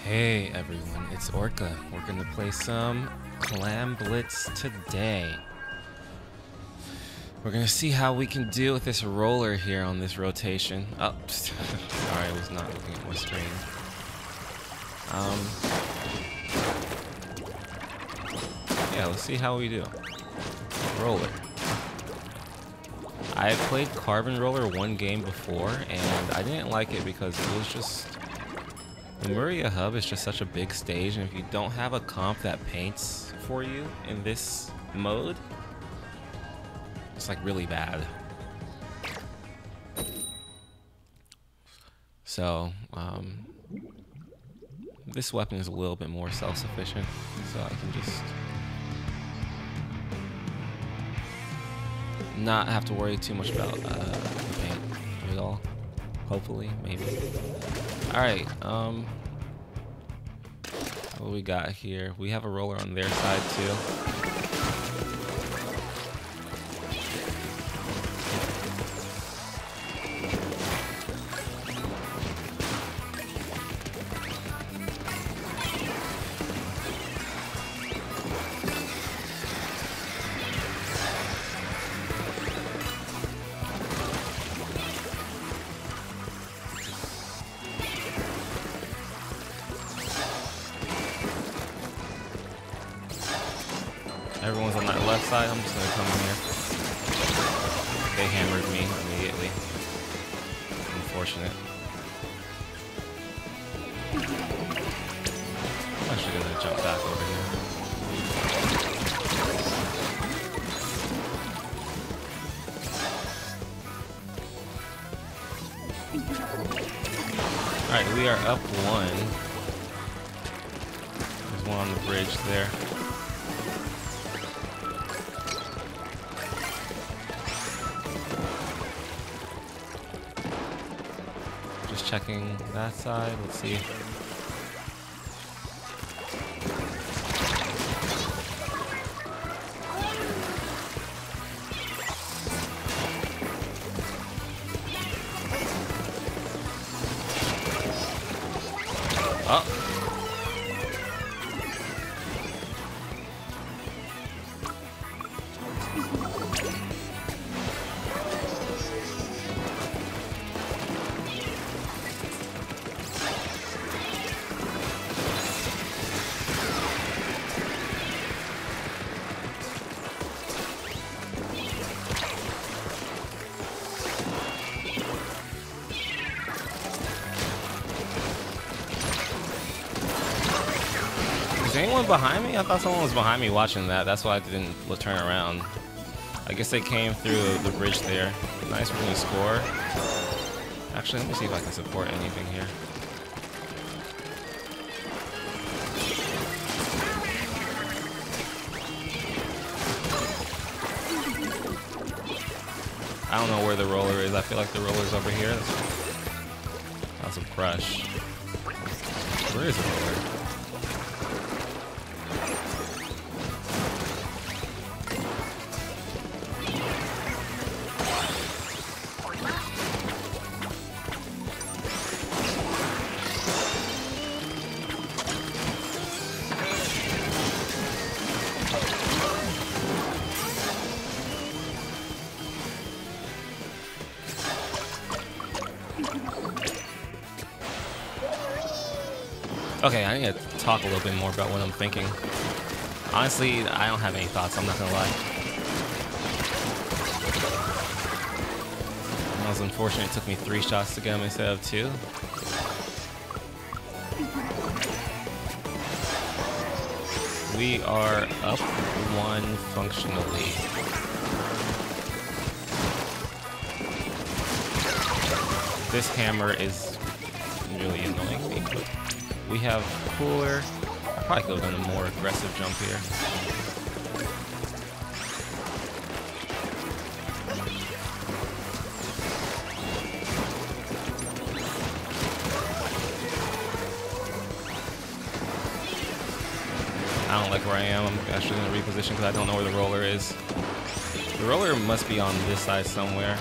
Hey everyone, it's Orca. We're gonna play some Clam Blitz today. We're gonna see how we can deal with this roller here on this rotation. Oh, sorry, I was not looking at my screen. Yeah, let's see how we do. Roller. I played Carbon Roller one game before, and I didn't like it because it was just... The Maria Hub is just such a big stage, and if you don't have a comp that paints for you in this mode, it's like really bad. So, this weapon is a little bit more self-sufficient, so I can just not have to worry too much about the paint at all. Hopefully, maybe. Alright, what we got here? We have a roller on their side too. Everyone's on that left side. I'm just gonna come in here. They hammered me immediately. Unfortunate. I'm actually gonna jump back over here. Alright, we are up one. There's one on the bridge there. Checking that side. Let's see. Oh. Is anyone behind me? I thought someone was behind me watching that. That's why I didn't turn around. I guess they came through the bridge there. Nice when we score. Actually, let me see if I can support anything here. I don't know where the roller is. I feel like the roller's over here. That's a crush. Where is the roller? Okay, I need to talk a little bit more about what I'm thinking. Honestly, I don't have any thoughts, I'm not gonna lie. It was unfortunate it took me 3 shots to get him instead of 2. We are up 1 functionally. This hammer is really annoying me. We have cooler. I probably could have done a more aggressive jump here. I don't like where I am. I'm actually going to reposition because I don't know where the roller is. The roller must be on this side somewhere.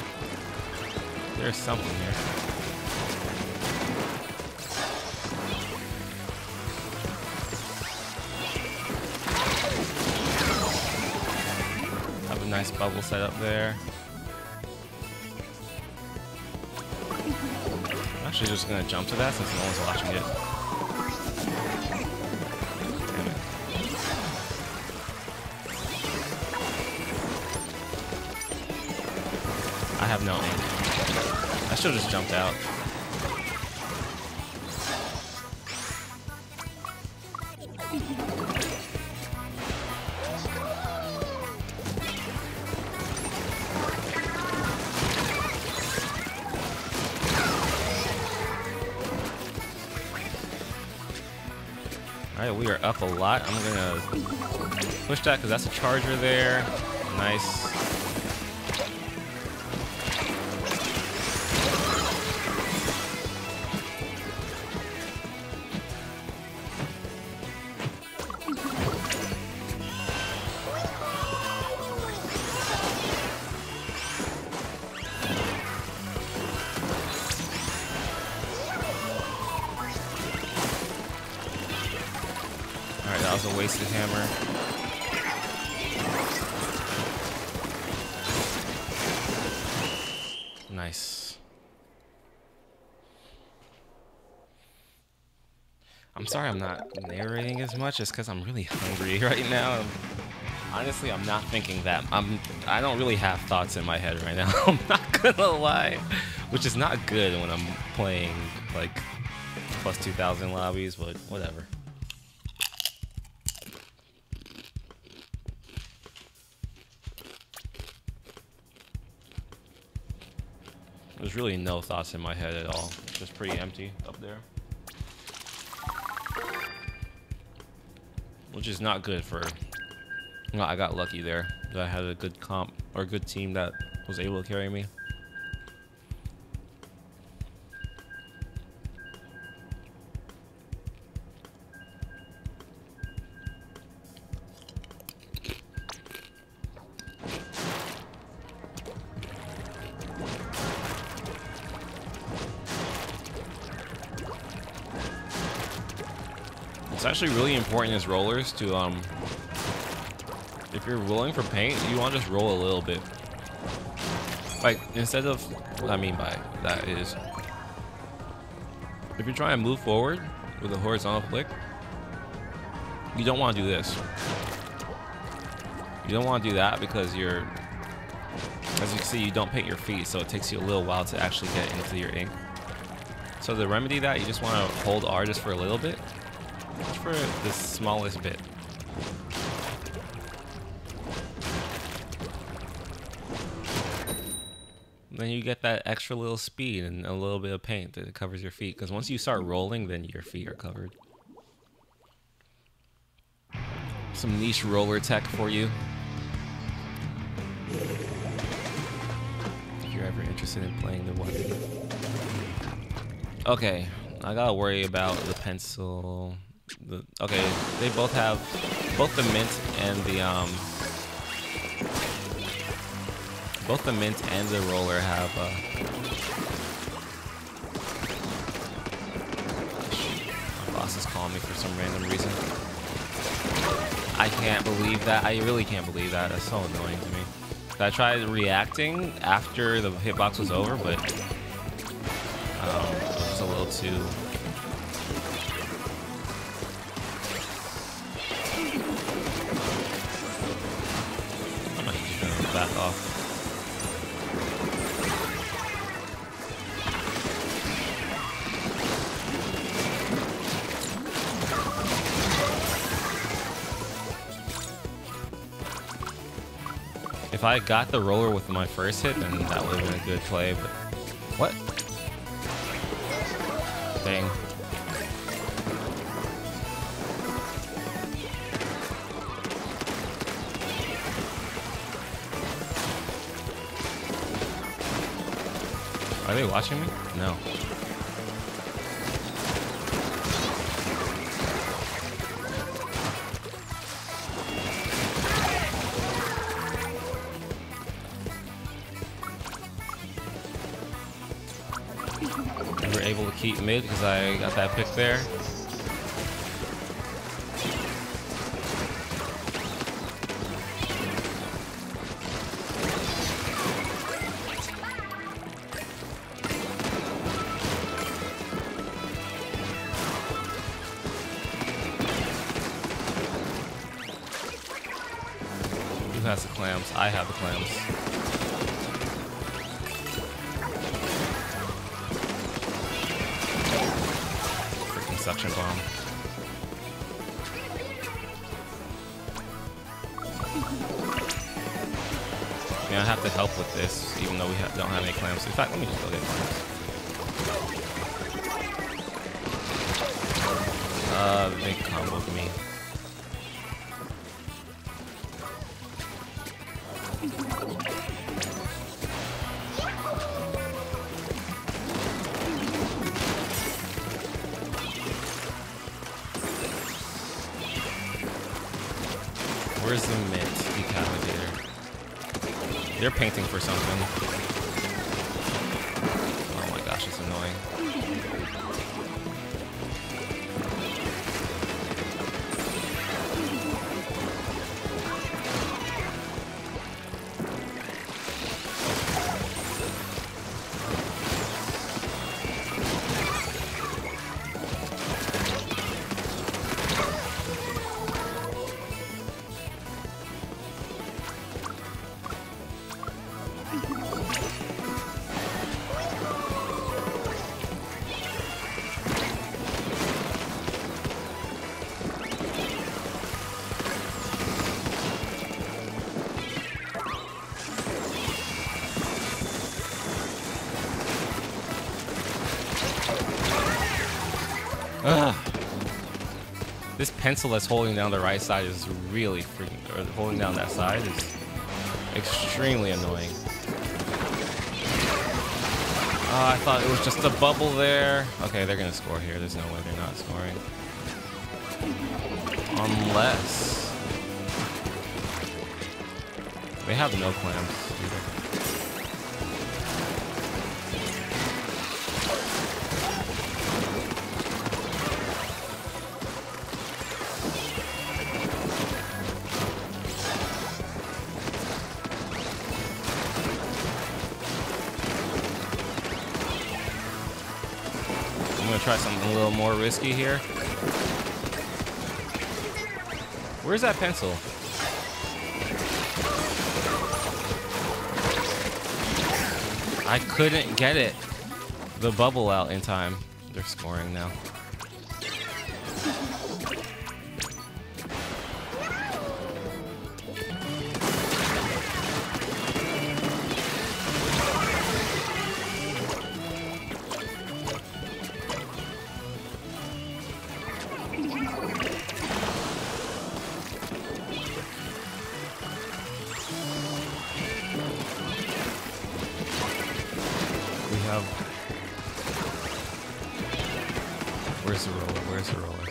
There's something here. Nice bubble set up there. I'm actually just gonna jump to that since no one's watching it. Damn it. I have no aim. I should have just jumped out. Alright, we are up a lot. I'm gonna push that because that's a charger there. Nice. Alright, that was a wasted hammer. Nice. I'm sorry I'm not narrating as much, it's because I'm really hungry right now. Honestly, I'm not thinking that. I don't really have thoughts in my head right now. I'm not gonna lie. Which is not good when I'm playing like plus 2,000 lobbies, but whatever. There's really no thoughts in my head at all. Just pretty empty up there. Which is not good for... Well, I got lucky there. That I had a good comp, or a good team that was able to carry me. It's actually really important as rollers to, if you're rolling for paint, you want to just roll a little bit. Like, instead of, what I mean by that is, if you're trying to move forward with a horizontal flick, you don't want to do this. You don't want to do that because you're, as you can see, you don't paint your feet, so it takes you a little while to actually get into your ink. So to remedy that, you just want to hold R just for a little bit. Just for the smallest bit. Then you get that extra little speed and a little bit of paint that covers your feet. Because once you start rolling, then your feet are covered. Some niche roller tech for you. If you're ever interested in playing the weapon. Okay, I gotta worry about the pencil. Okay, they both have, both the mint and the roller have my boss is calling me for some random reason. I can't believe that. I really can't believe that. That's so annoying to me. I tried reacting after the hitbox was over, but it was a little too... back off. If I got the roller with my first hit, then that would have been a good play, but... What? Dang. Are they watching me? No. We were able to keep mid because I got that pick there. has the clams? I have the clams. Freaking suction bomb. I mean, I have to help with this, even though we don't have any clams. In fact, let me just go get clams. They comboed me. Where's the mint decapitator? They're painting for something. Oh my gosh, it's annoying. Ugh. This pencil that's holding down the right side is really freaking, or holding down that side is extremely annoying. Oh, I thought it was just a bubble there. Okay, they're gonna score here. There's no way they're not scoring. Unless they have no clams either. I'm gonna try something a little more risky here. Where's that pencil? I couldn't get it. The bubble out in time. They're scoring now. Where's the roller? Where's the roller?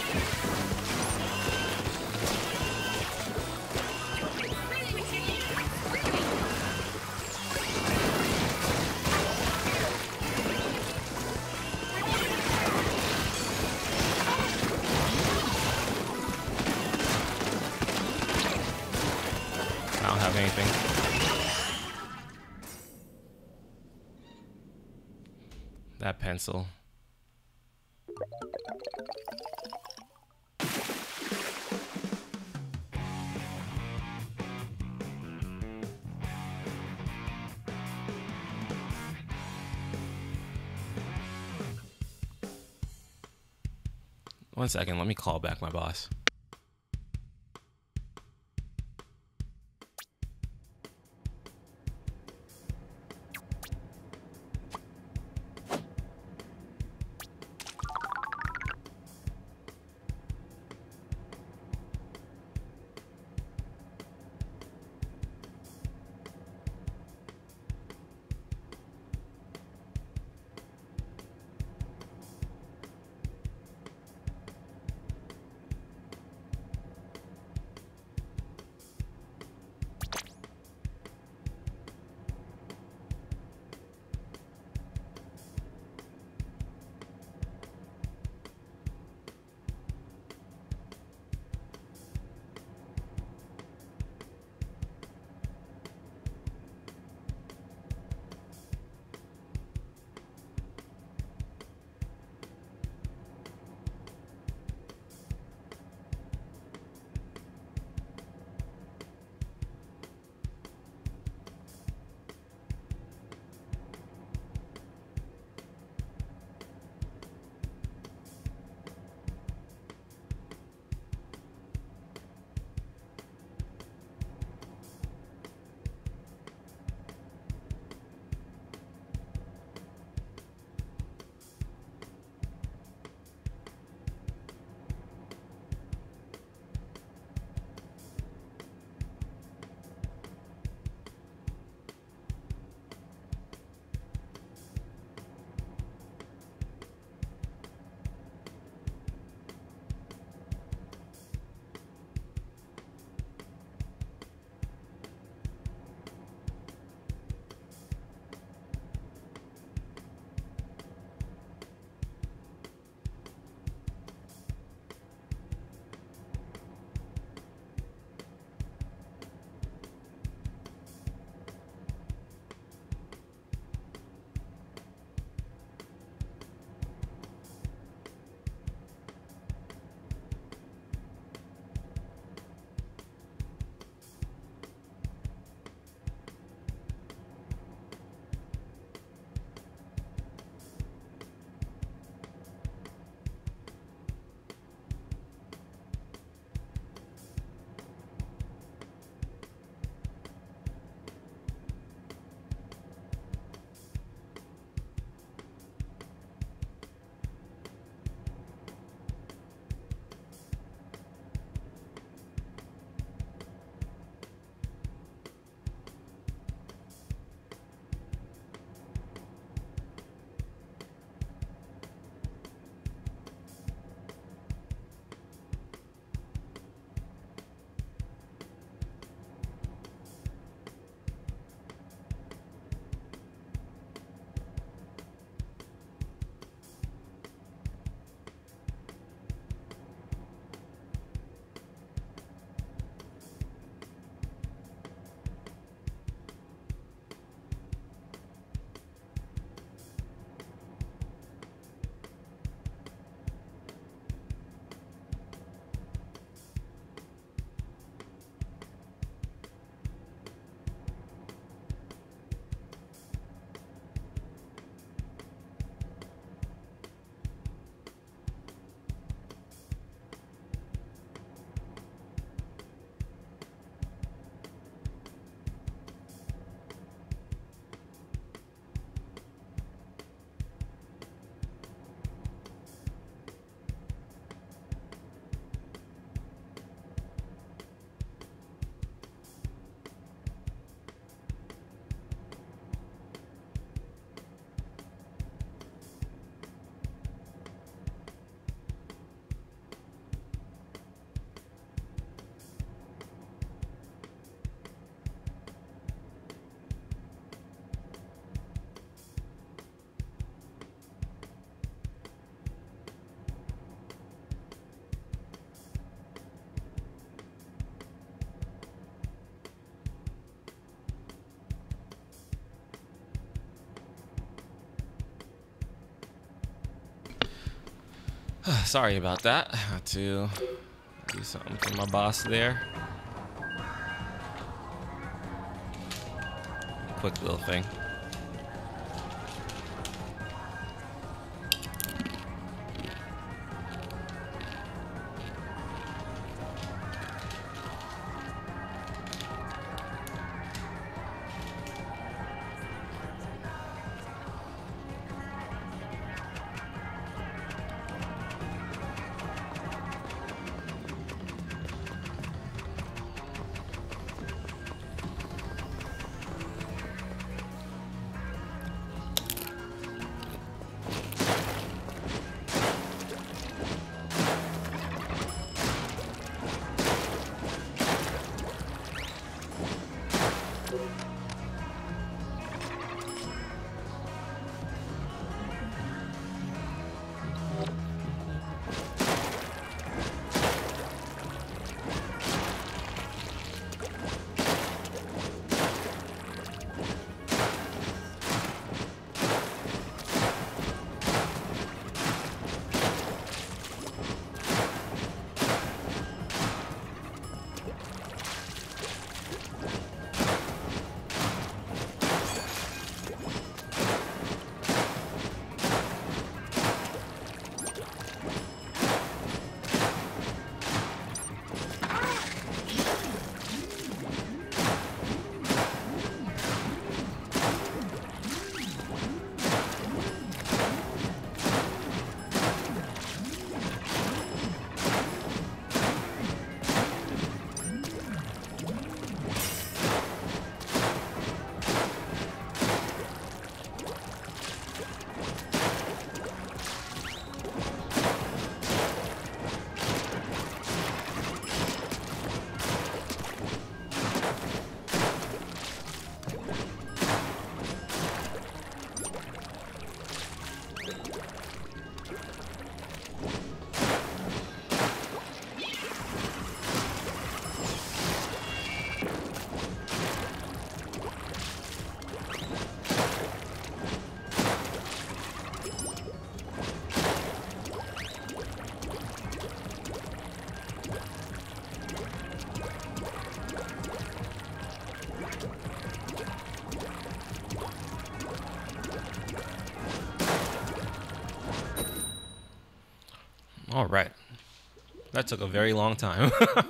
I don't have anything. That pencil. One second, let me call back my boss. Sorry about that. I had to do something for my boss there. Quick little thing. All right. That took a very long time.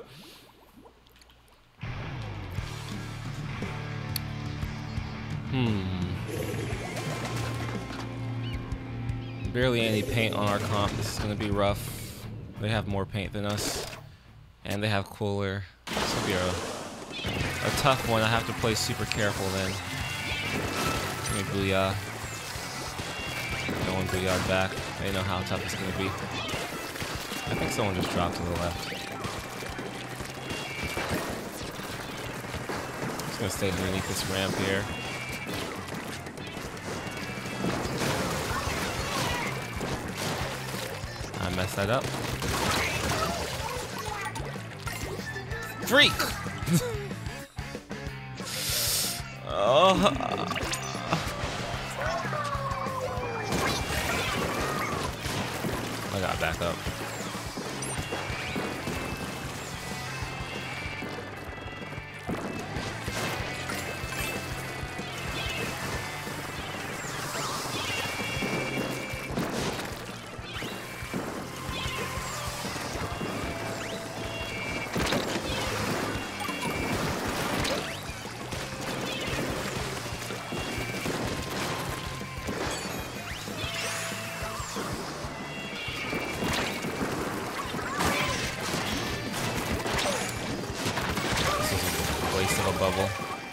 Barely any paint on our comp. This is going to be rough. They have more paint than us. And they have cooler. This will be a tough one. I have to play super careful then. Give me Booyah. No one Booyah'd back. I didn't know how tough it's going to be. I think someone just dropped to the left. Just gonna stay underneath this ramp here. I messed that up. Freak! Oh. I got back up. Waste of a bubble.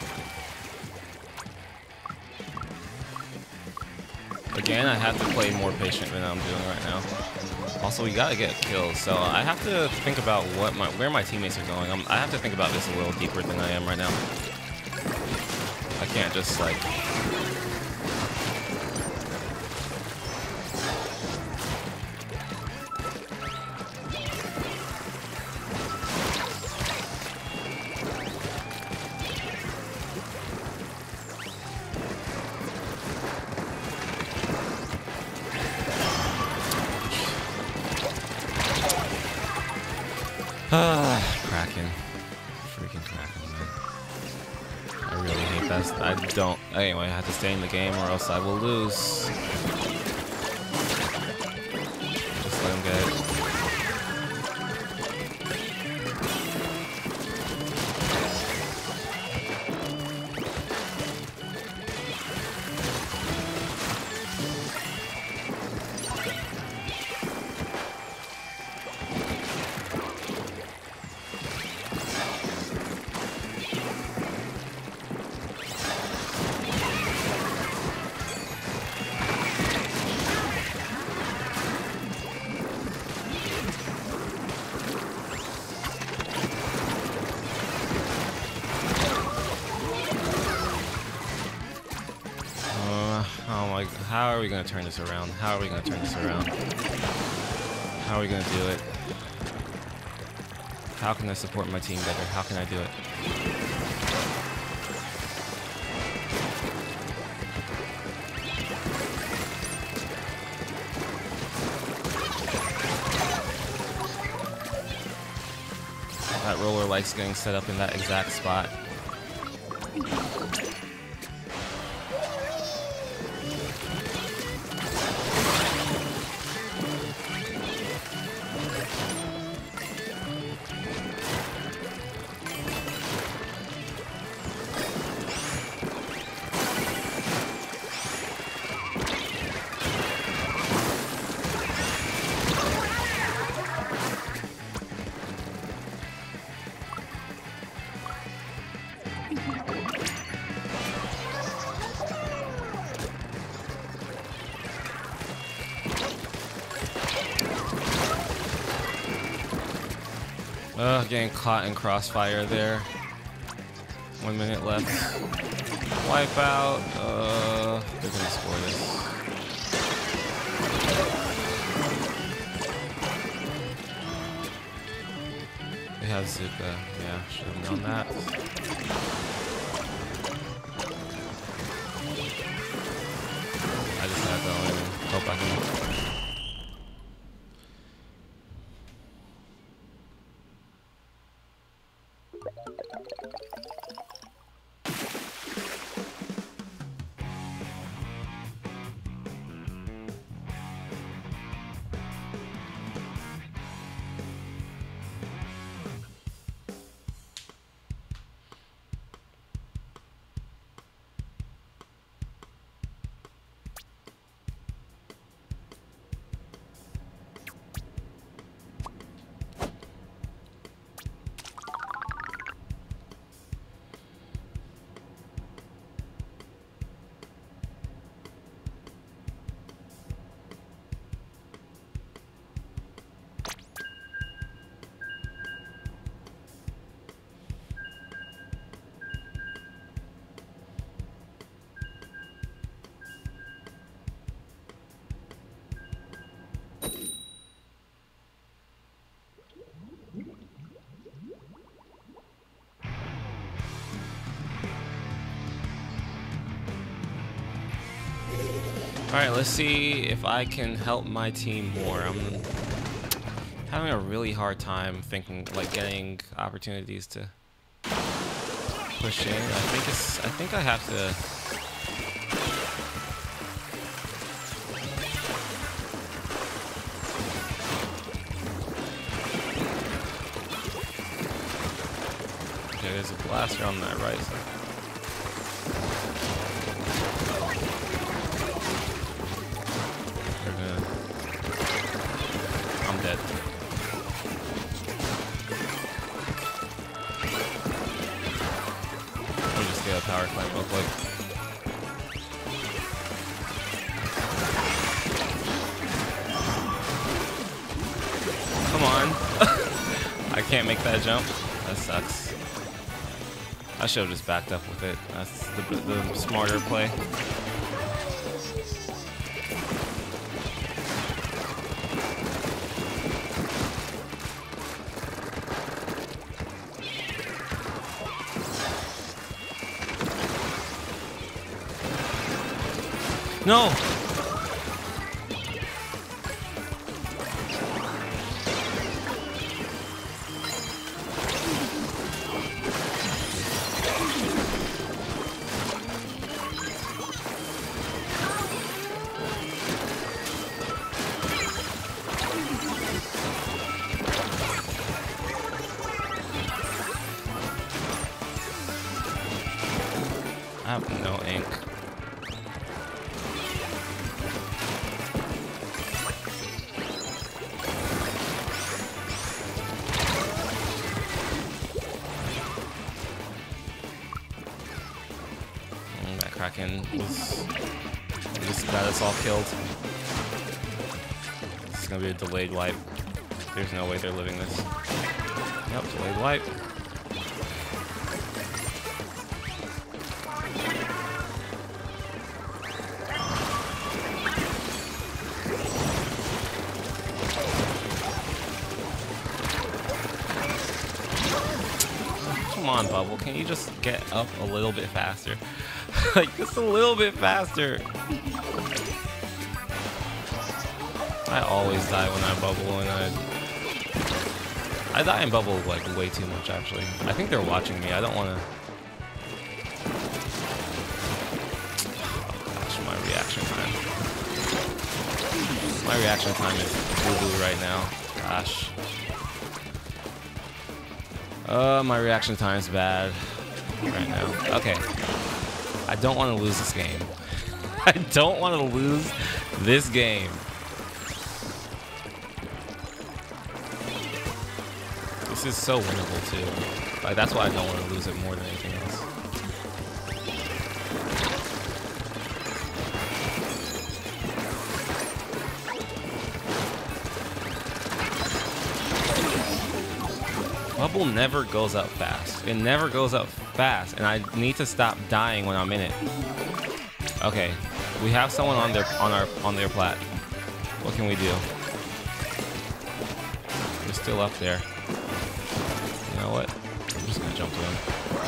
Again, I have to play more patient than I'm doing right now. Also, we gotta get kills, so I have to think about where my teammates are going. I have to think about this a little deeper than I am right now. I can't just like. Kraken. Freaking Kraken, man. I really hate that. I don't. Anyway, I have to stay in the game or else I will lose. Just let him get it. How are we gonna turn this around? How are we gonna turn this around? How are we gonna do it? How can I support my team better? How can I do it? That roller likes getting set up in that exact spot. Getting caught in crossfire there. 1 minute left. Wipe out. They're gonna score this. They have Zuka. Yeah, should have known that. I just gotta go in and hope I can. Alright, let's see if I can help my team more. I'm having a really hard time thinking, like, getting opportunities to push in. I think I have to. Okay, there's a blaster on that right side. Dead. We'll just get a power climb real quick. Come on. I can't make that jump. That sucks. I should have just backed up with it. That's the smarter play. No! have no ink. That Kraken was just got us all killed. This is gonna be a delayed wipe. There's no way they're living this. Yep, delayed wipe. Come on, Bubble, can you just get up a little bit faster? Like, just a little bit faster. I always die when I bubble, and I die in bubble like way too much, actually. I think they're watching me. I don't want to. Oh gosh, my reaction time. My reaction time is boo-boo right now. Gosh. My reaction time is bad right now. Okay. I don't want to lose this game. I don't want to lose this game. This is so winnable too. Like, that's why I don't want to lose it more than anything else. Bubble never goes up fast. It never goes up fast, and I need to stop dying when I'm in it. Okay, we have someone on their plat. What can we do? We're still up there. You know what? I'm just gonna jump to him.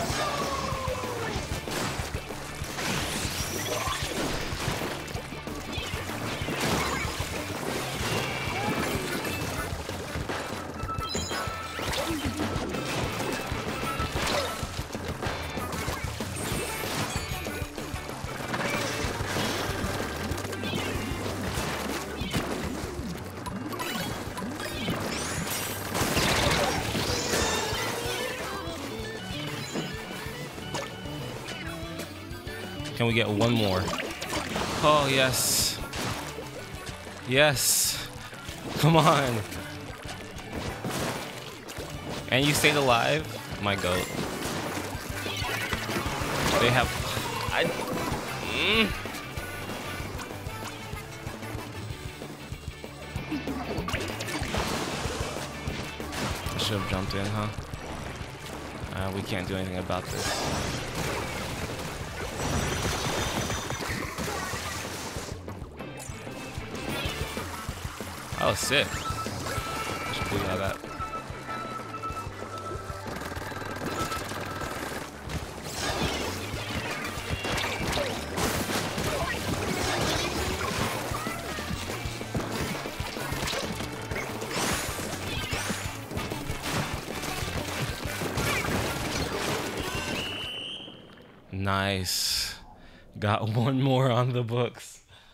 Can we get one more? Oh, yes. Yes. Come on. And you stayed alive? My goat. They have... I should have jumped in, huh? We can't do anything about this. Oh, sick. Should do that. Nice. Got one more on the books.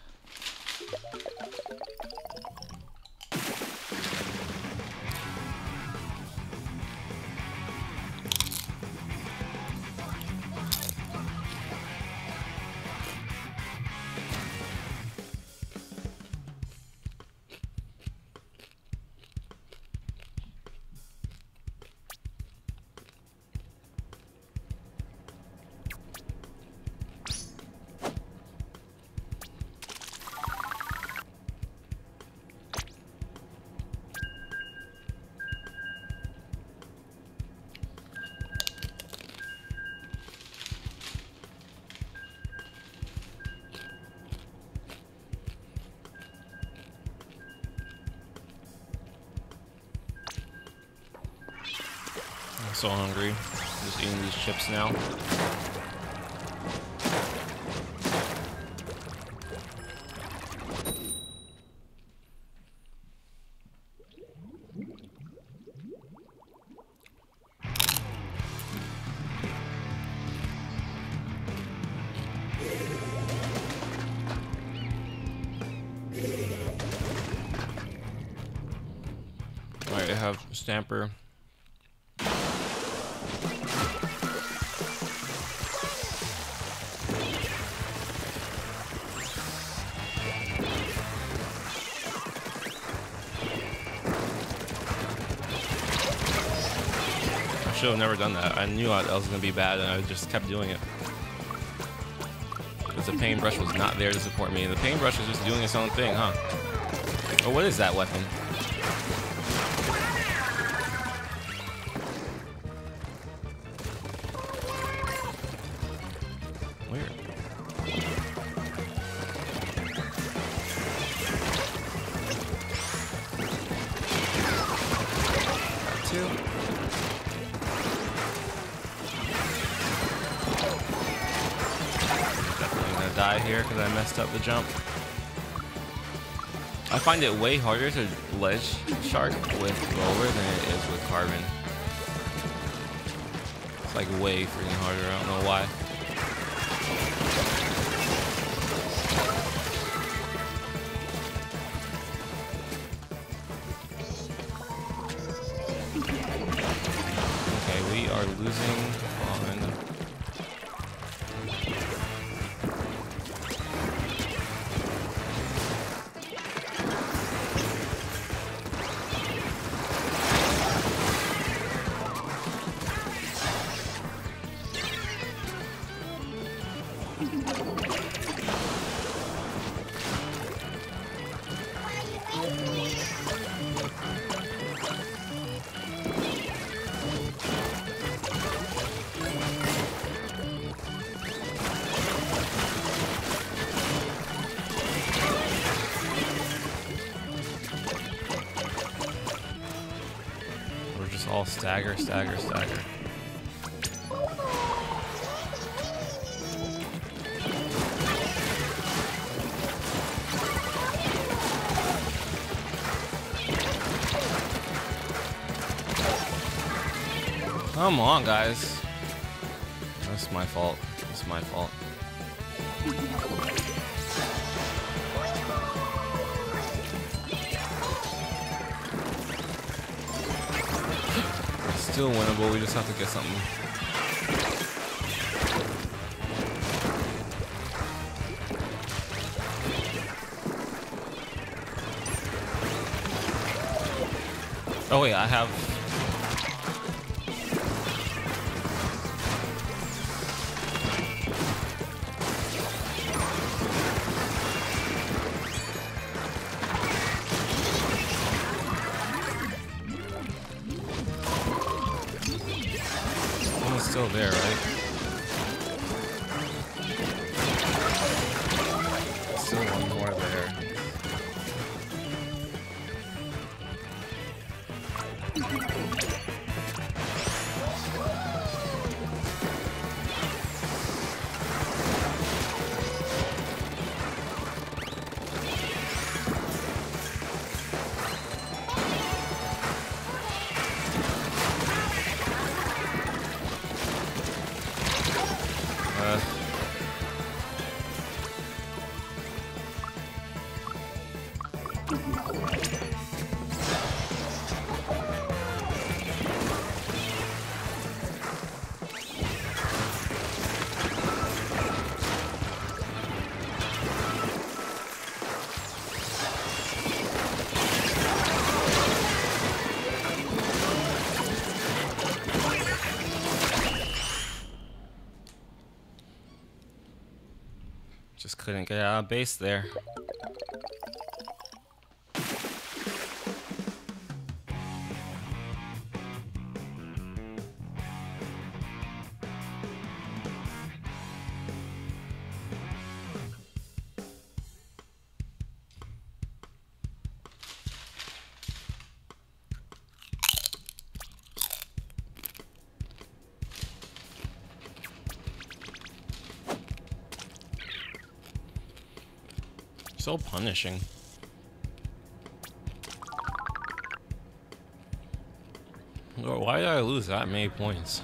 I'm so hungry. I'm just eating these chips now. Alright, I have Stamper. should have never done that. I knew I was going to be bad, and I just kept doing it. Because the paintbrush was not there to support me. The paintbrush was just doing its own thing, huh? Oh, what is that weapon? Weird. Got two. Definitely gonna die here because I messed up the jump. I find it way harder to ledge shark with roller than it is with carbon. It's like way freaking harder, I don't know why. Okay, we are losing on... all stagger, stagger, stagger. Come on, guys. That's my fault. That's my fault. Still winnable, we just have to get something. Oh wait, I have... still there, right? Still one more there. Just couldn't get out of base there. So punishing. Why did I lose that many points?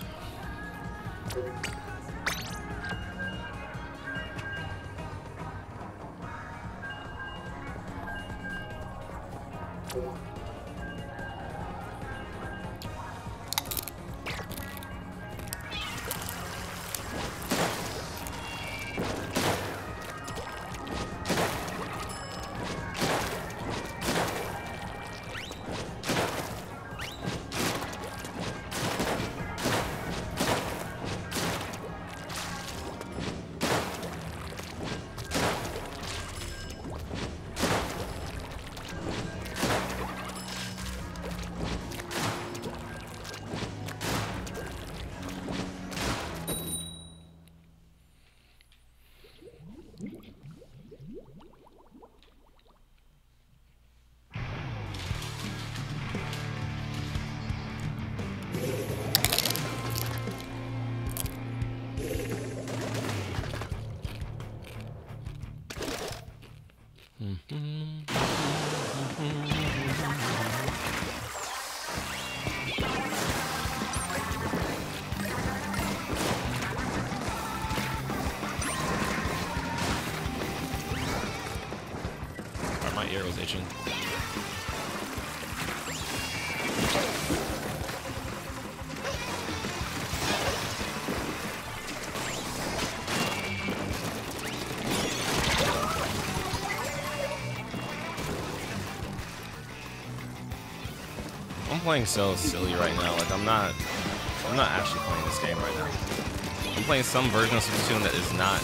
playing so silly right now. Like I'm not actually playing this game right now. I'm playing some version of Splatoon that is not.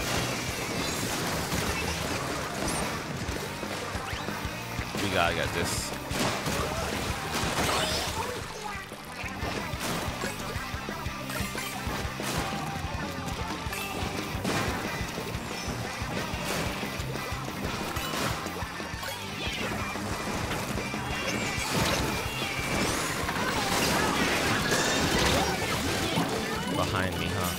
We gotta get this. Behind me, huh?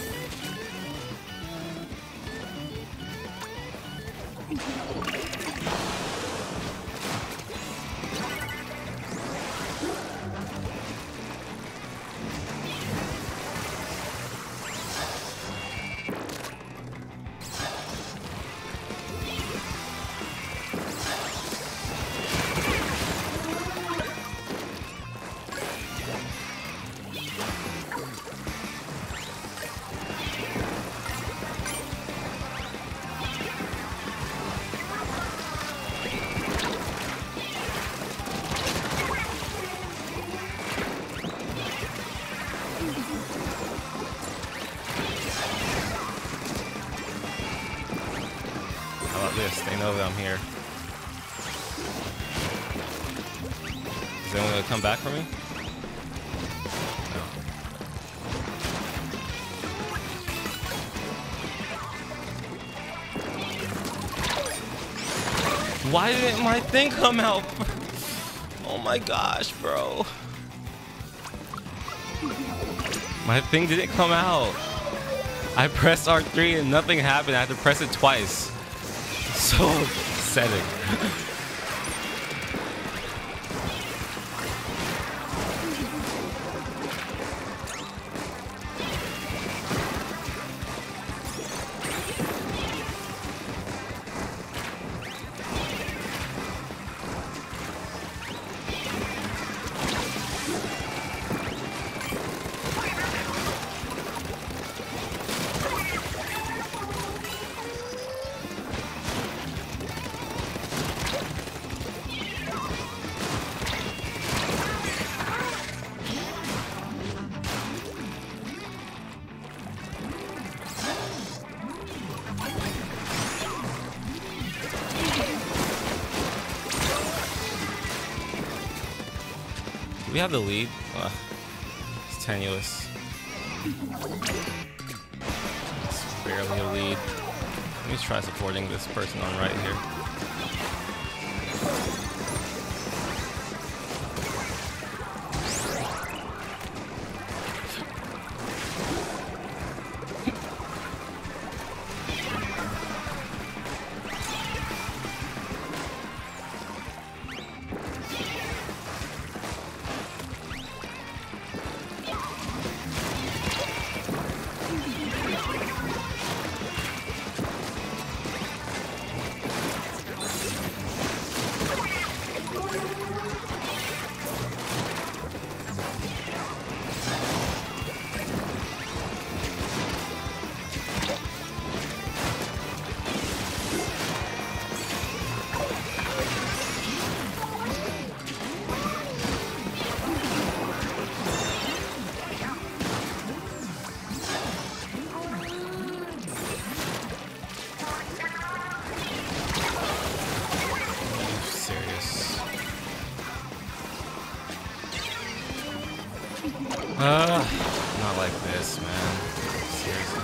How about this? They know that I'm here. Is anyone gonna come back for me? No. Why didn't my thing come out? Oh my gosh, bro. My thing didn't come out. I pressed R3 and nothing happened. I had to press it twice. So upsetting. We have the lead. It's tenuous. It's barely a lead. Let me try supporting this person on right here. Not like this, man. Seriously.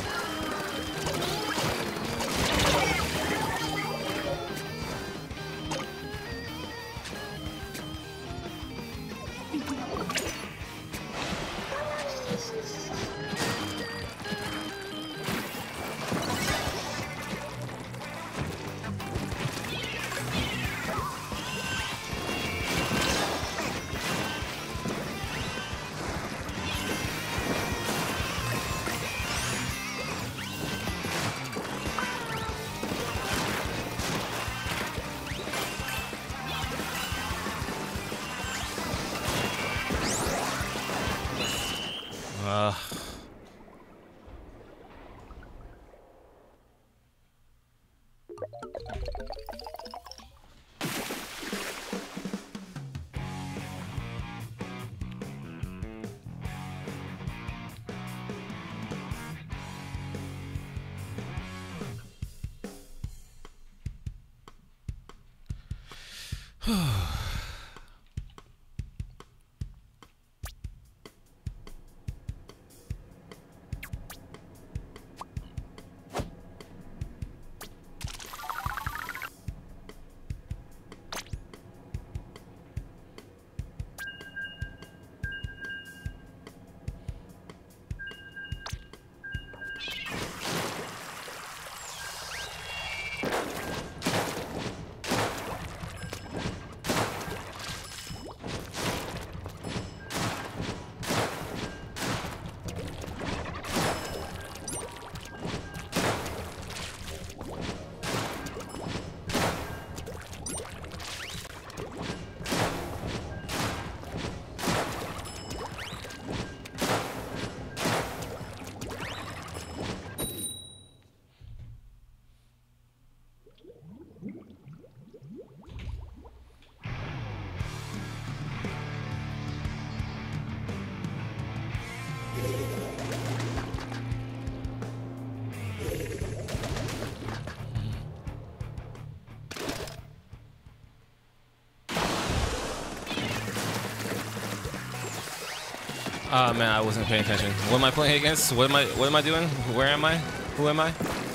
Oh man, I wasn't paying attention. What am I playing against? What am I doing? Where am I? Who am I?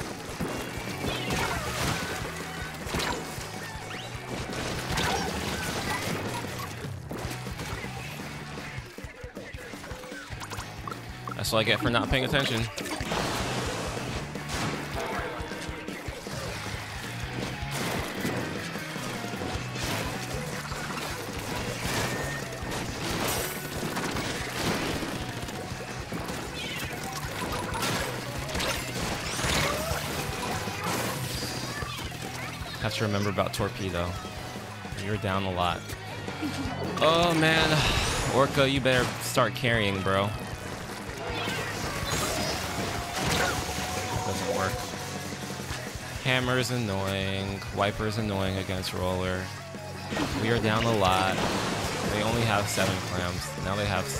That's what I get for not paying attention. Have to remember about Torpedo. You're down a lot. Oh man, Orca, you better start carrying, bro. Doesn't work. Hammer's annoying. Wiper's annoying against Roller. We are down a lot. They only have 7 clams. Now they have...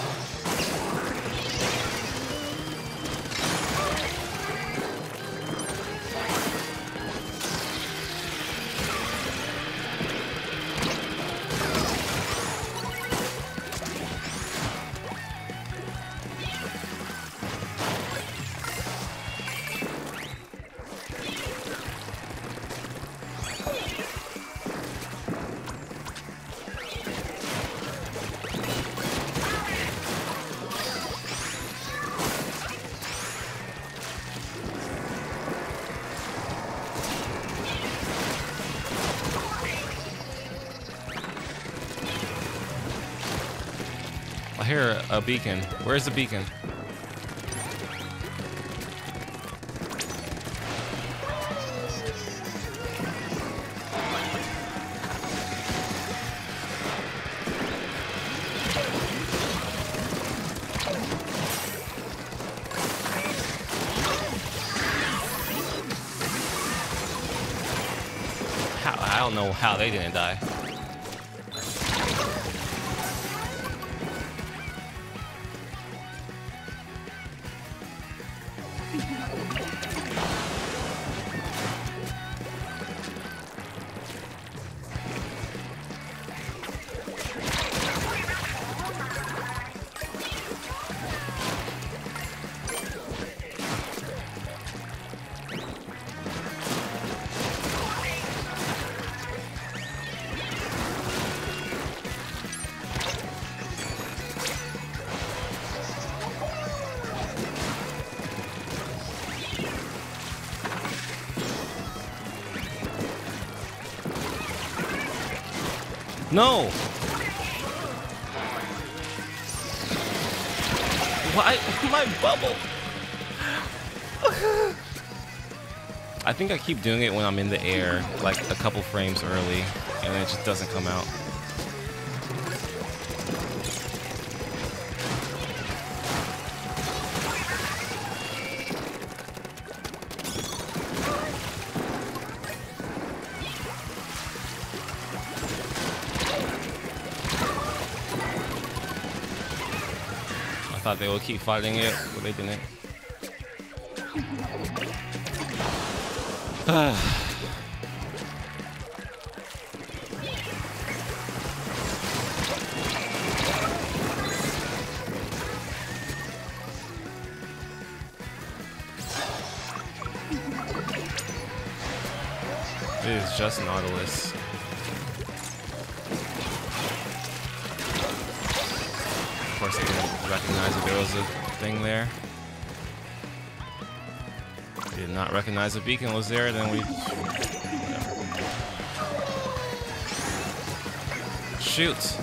I hear a beacon. Where's the beacon? I don't know how they didn't die. No! Why? My bubble! I think I keep doing it when I'm in the air, like a couple frames early, and it just doesn't come out. I thought they would keep fighting it, but they didn't. It is just Nautilus. Of course, they didn't recognize that there was a thing there. Did not recognize the beacon was there, then we... Whatever. Shoot!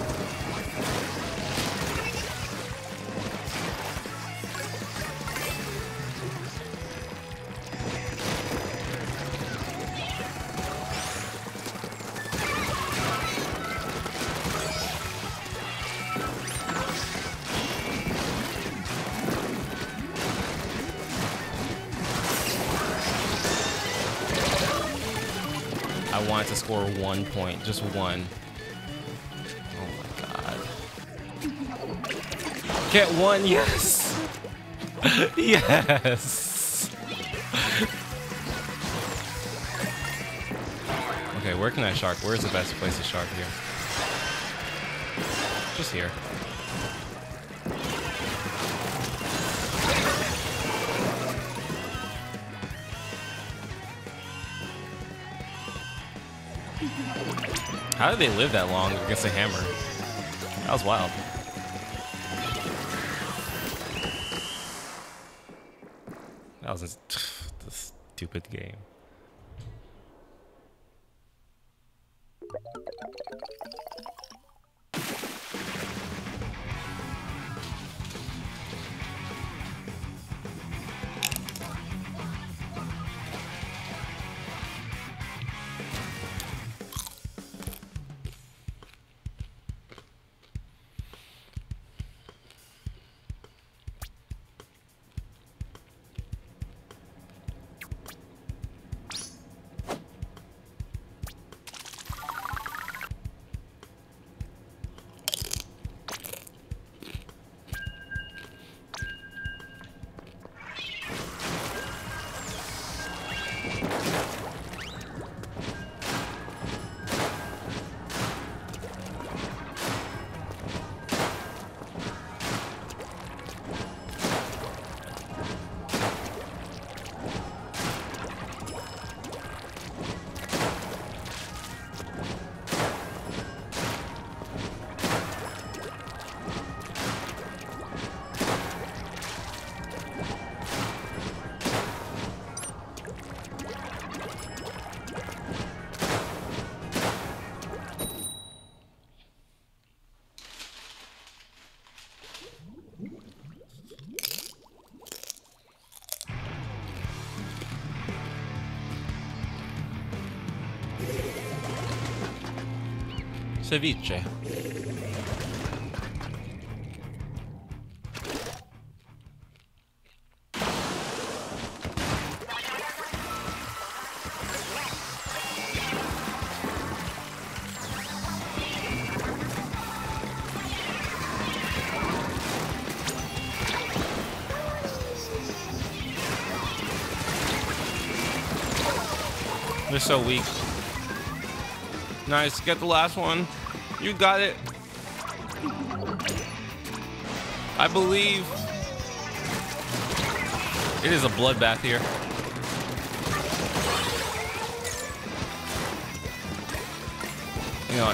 I wanted to score 1 point, just one. Oh my god. Get one, yes! Yes! Okay, where can I shark? Where's the best place to shark here? Just here. How did they live that long against a hammer? That was wild. That was a stupid game. Ceviche. They're so weak. Nice, get the last one. You got it. I believe. It is a bloodbath here. You know what?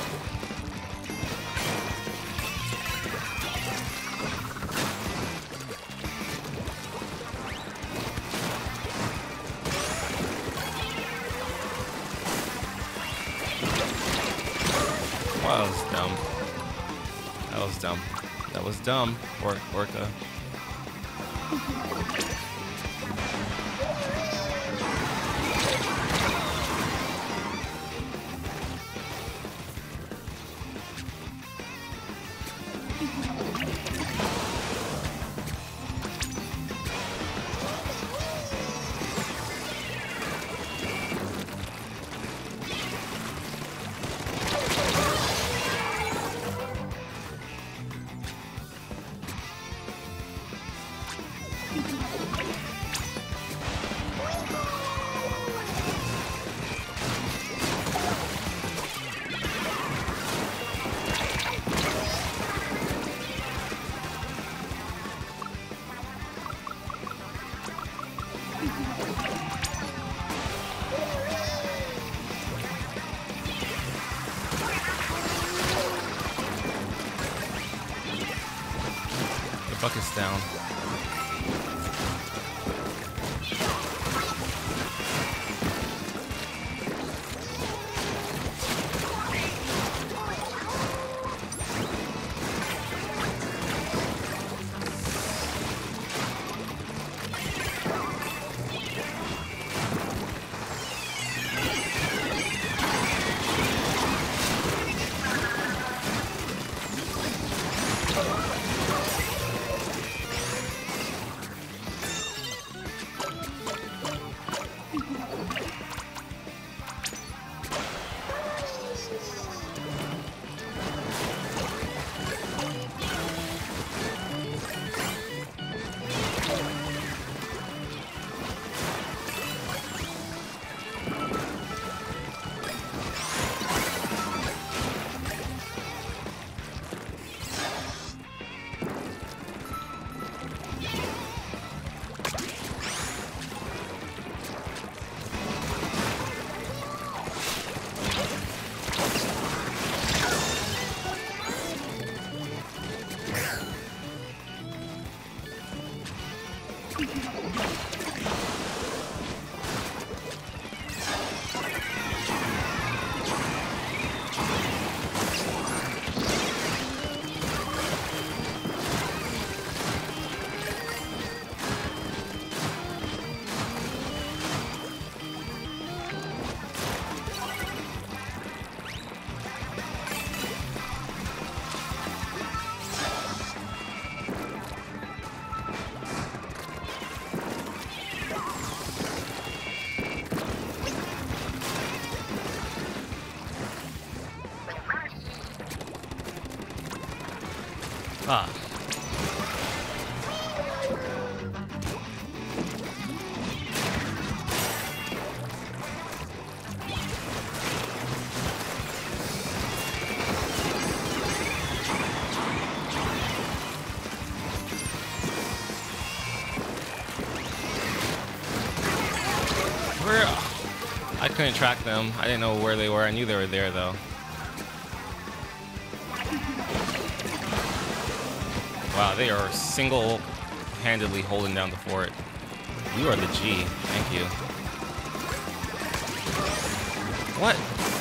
Wow, that was dumb. That was dumb. That was dumb, Orca. The bucket's down. Ah. I couldn't track them. I didn't know where they were. I knew they were there though. Wow, they are single-handedly holding down the fort. You are the G. Thank you. What?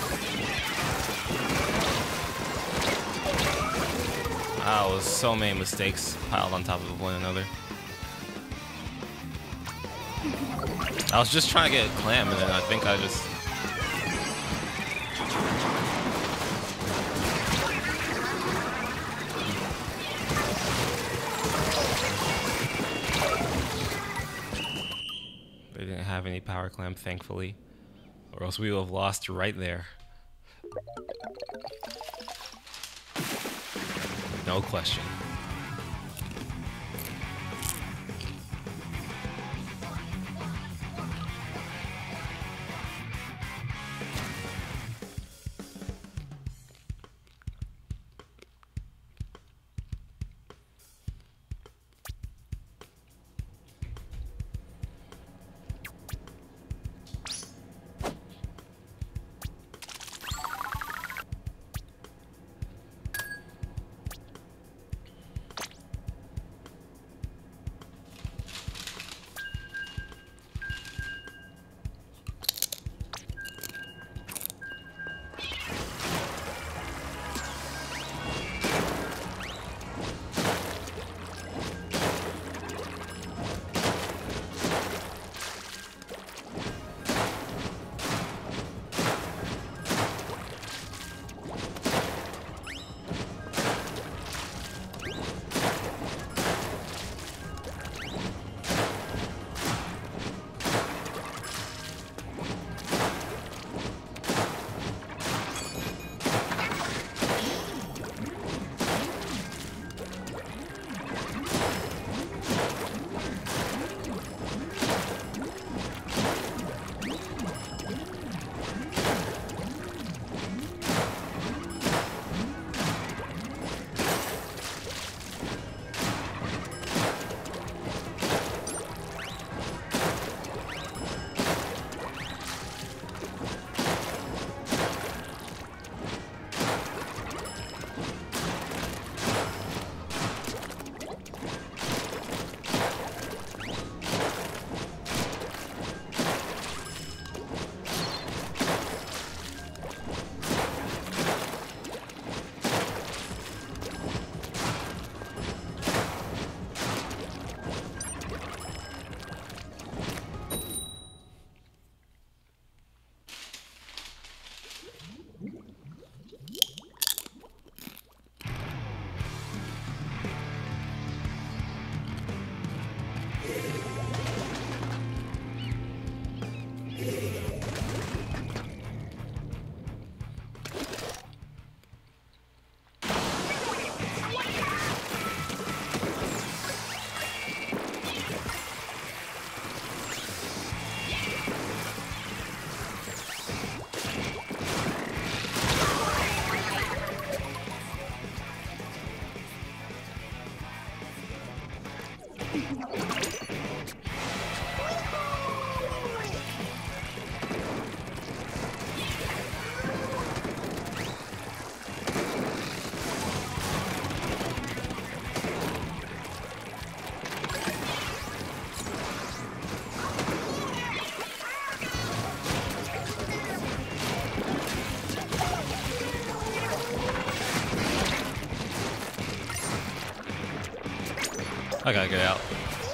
Wow, it was so many mistakes piled on top of one another. I was just trying to get a clam, and then I think I just... They didn't have any power clam, thankfully, or else we would have lost right there. No question. I gotta get out.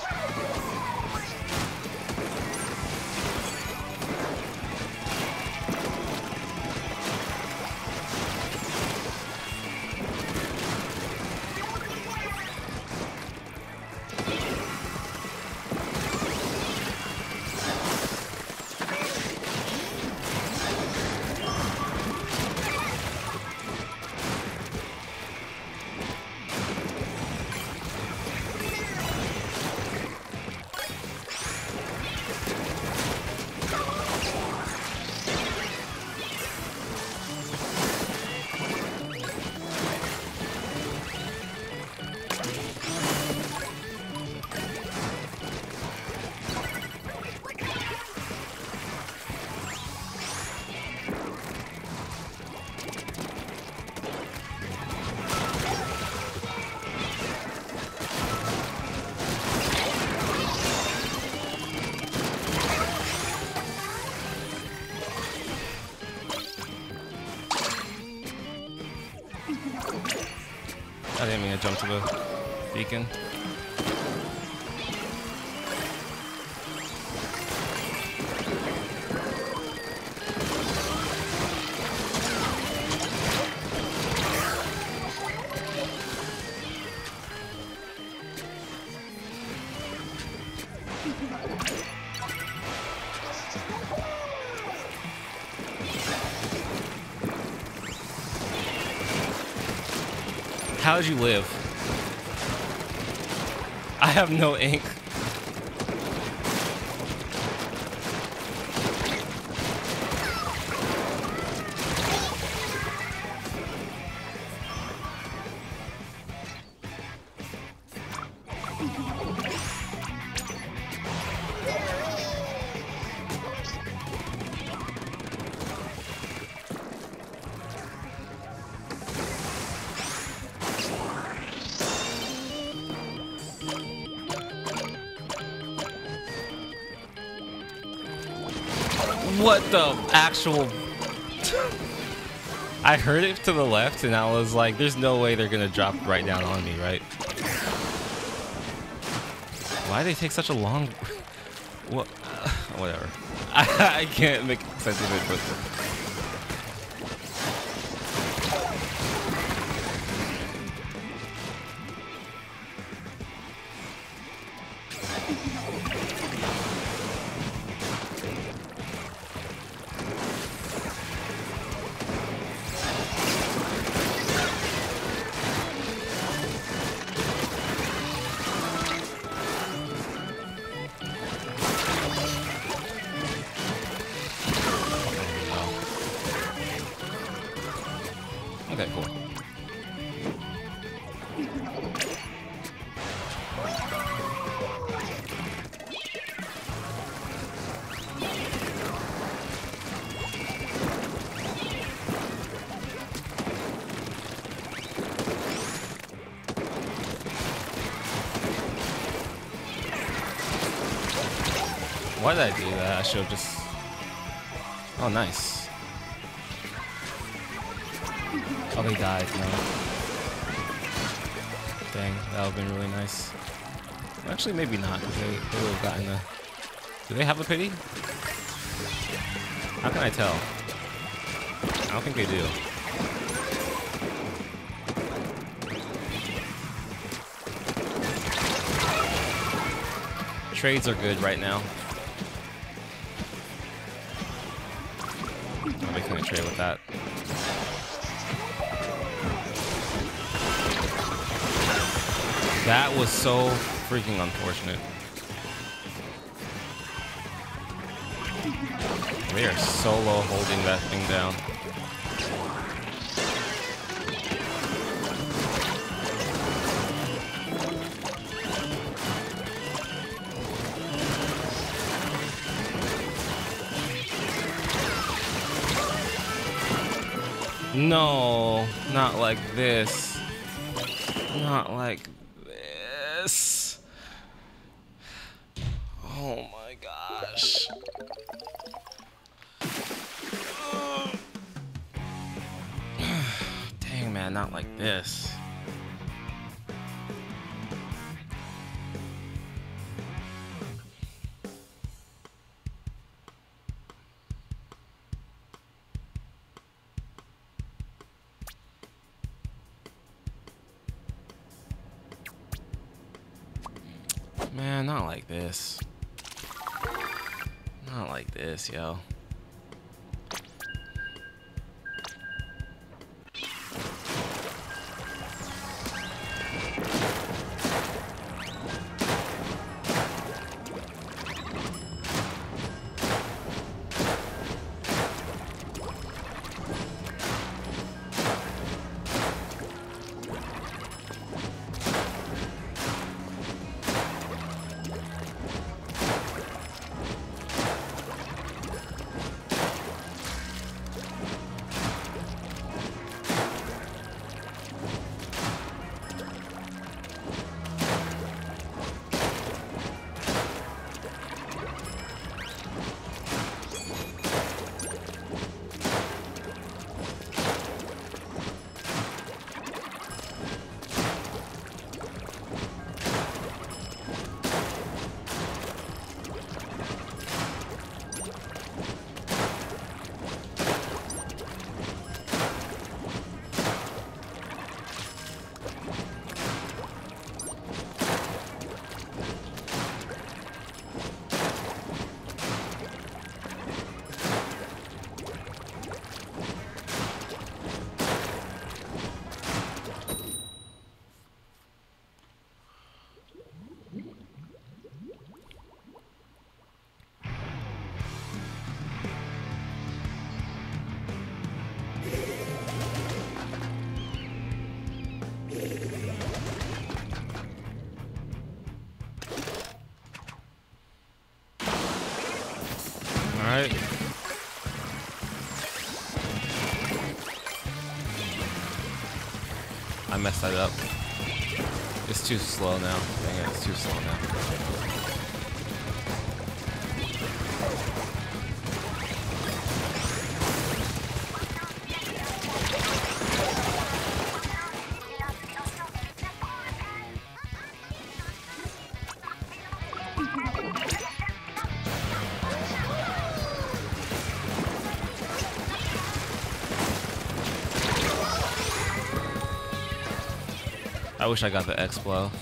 I didn't mean to jump to the beacon. How'd you live? I have no ink. What the actual... I heard it to the left and I was like, there's no way they're gonna drop right down on me, right? Why do they take such a long... What? Whatever. I can't make sense of it, but... Okay, cool. Why did I do that? I should have just... Oh, nice. Oh, they died. No. Dang, that would have been really nice. Actually, maybe not, because they would have gotten the... Do they have a pity? How can I tell? I don't think they do. Trades are good right now. I'm making a trade with that. That was so freaking unfortunate. They are solo holding that thing down. No, not like this. Not like this. Oh my gosh. Dang, man, not like this. Man, not like this. Not like this, yo. Alright. I messed that up. It's too slow now. Dang it, it's too slow now. I wish I got the X-Blow.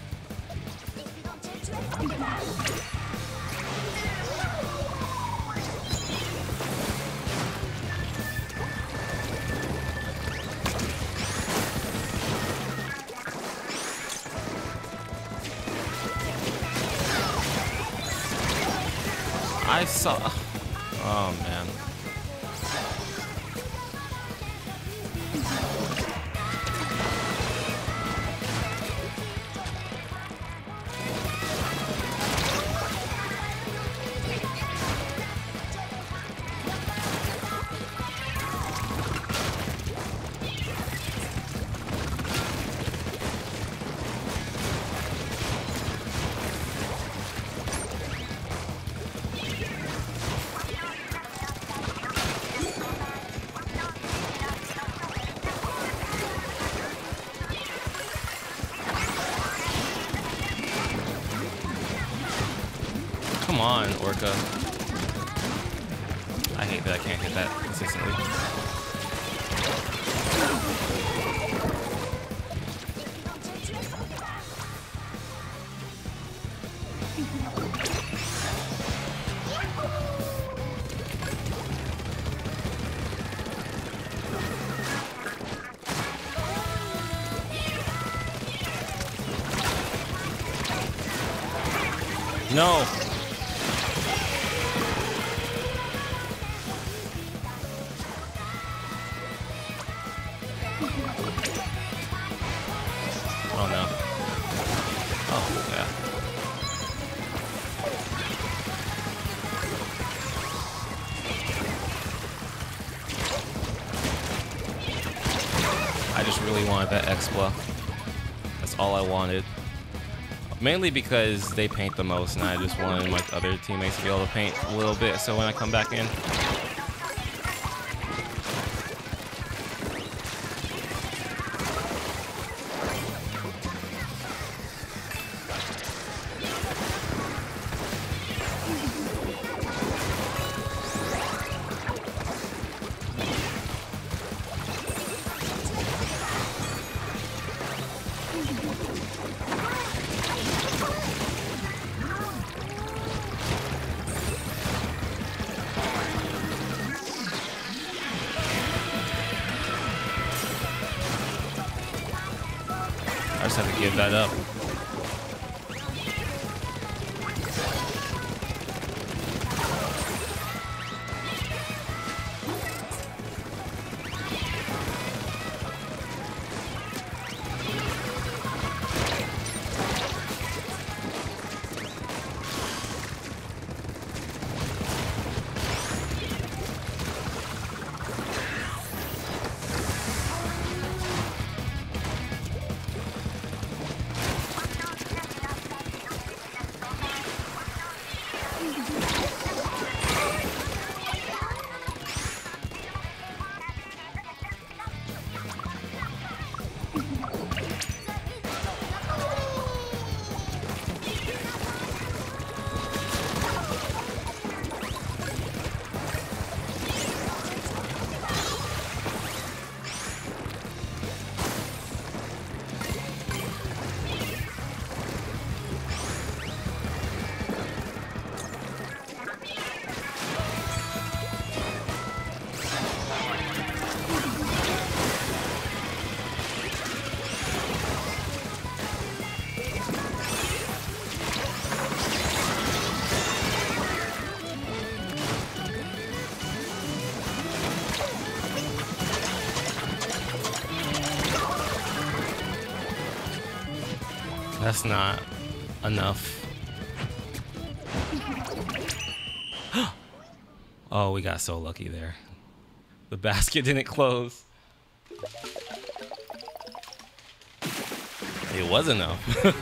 I saw... Oh, man. Come on, Orca. I hate that I can't hit that consistently. No! Oh no. Oh, yeah. wanted that Expla. That's all I wanted. Mainly because they paint the most, and I just wanted my other teammates to be able to paint a little bit, so when I come back in. I just have to give that up. That's not enough. Oh, we got so lucky there. The basket didn't close. It was enough.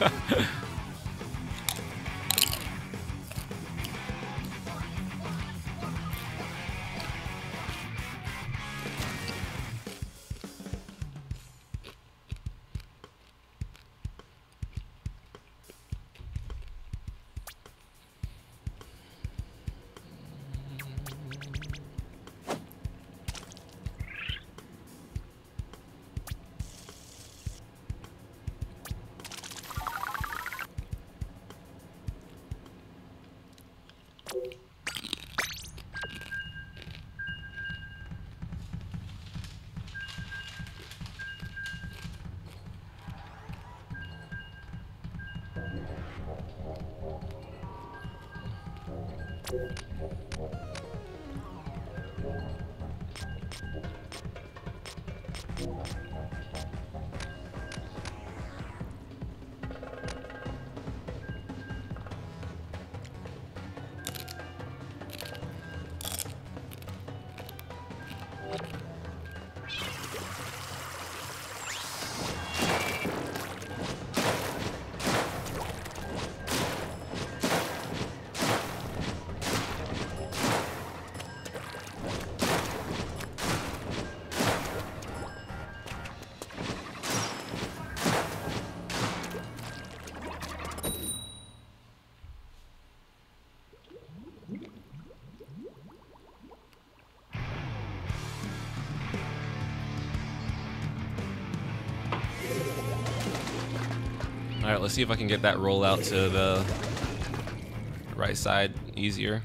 All right, let's see if I can get that rollout to the right side easier.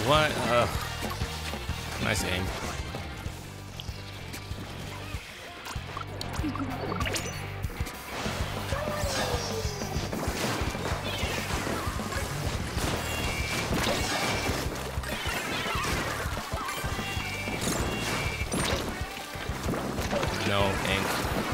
What? Nice aim. No ink.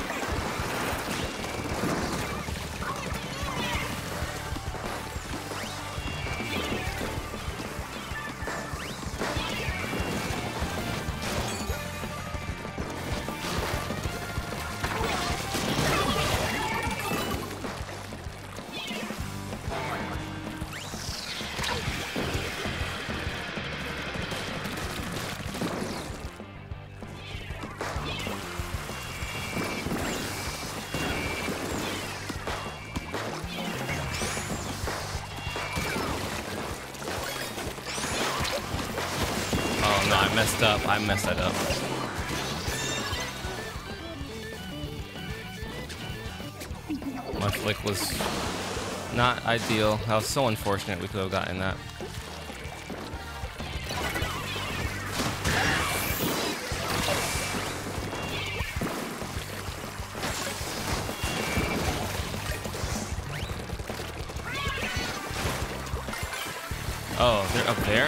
Oh no, I messed up. I messed that up. My flick was not ideal. That was so unfortunate. We could have gotten that. Oh, they're up there?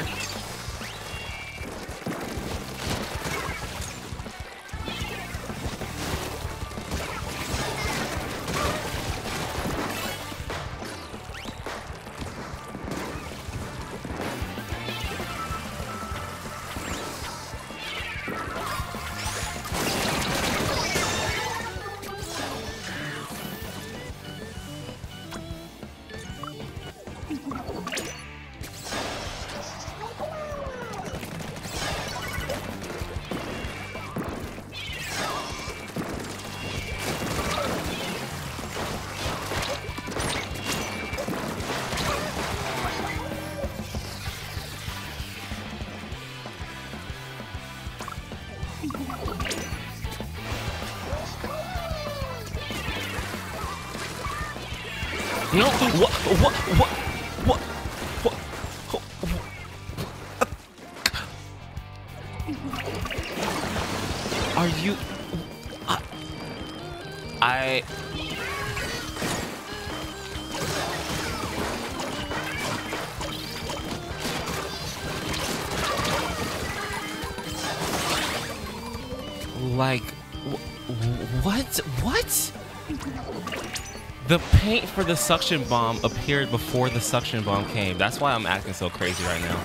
No, what? Are you? I. Like, what? What? The paint for the suction bomb appeared before the suction bomb came. That's why I'm acting so crazy right now.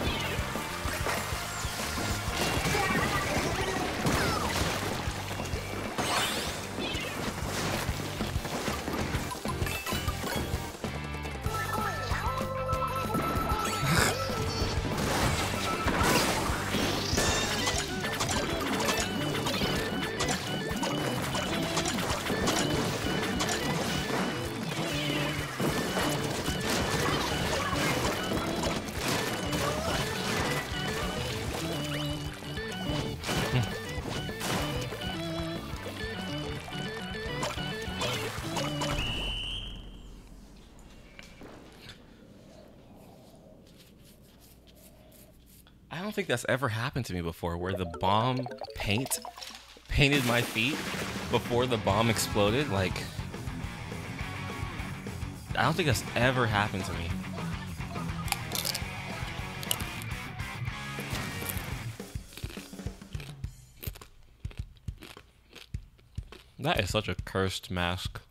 I don't think that's ever happened to me before, where the bomb painted my feet before the bomb exploded. Like, I don't think that's ever happened to me. That is such a cursed mask.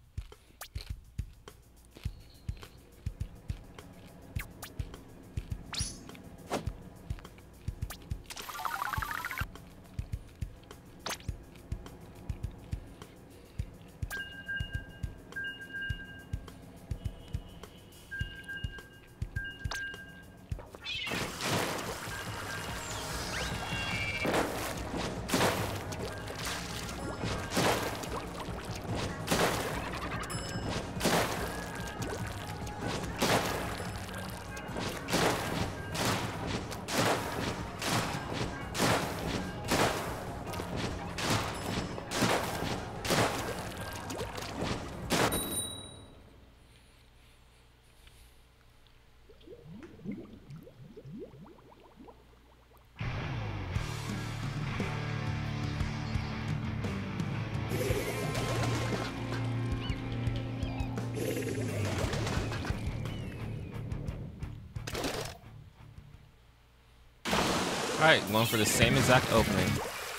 Alright, going for the same exact opening.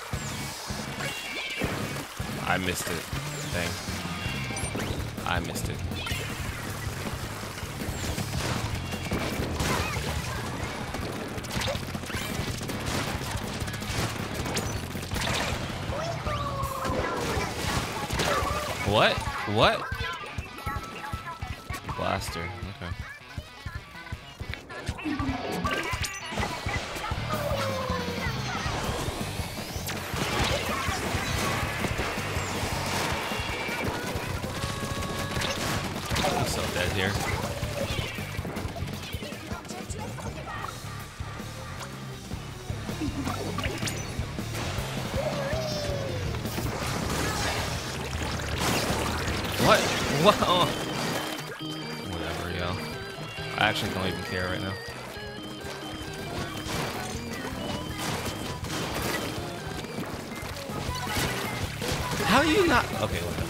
I missed it. Dang. I missed it. What? What? Blaster. Okay. I'm so dead here. What? What? Oh. Whatever, yo. I actually don't even care right now. How do you not? Okay, whatever.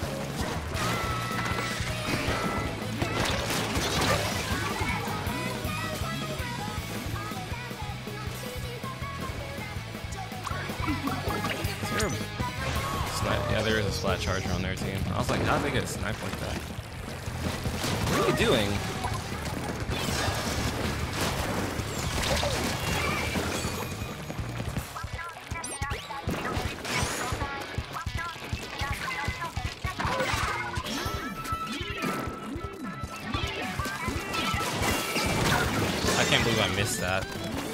Yeah, there is a splat charger on their team. I was like, how did they get sniped like that? What are you doing? I can't believe I missed that.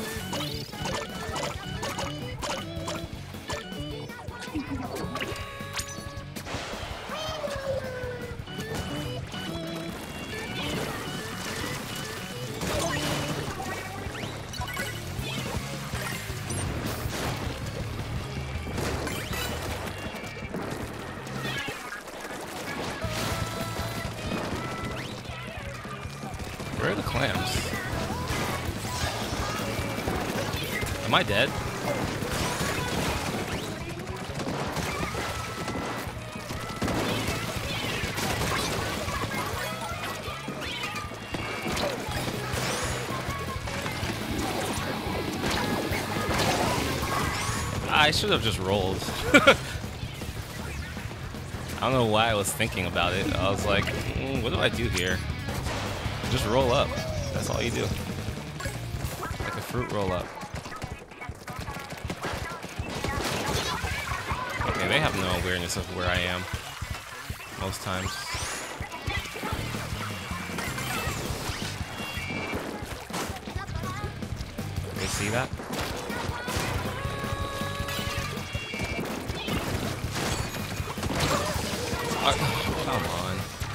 Where are the clams? Am I dead? I should have just rolled. I don't know why I was thinking about it. I was like, what do I do here? Just roll up. That's all you do. Like a fruit roll up. Okay, they have no awareness of where I am. Most times. They see that? Come on.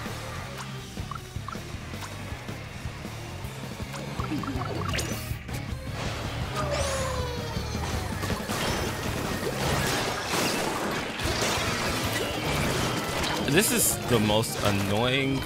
This is the most annoying.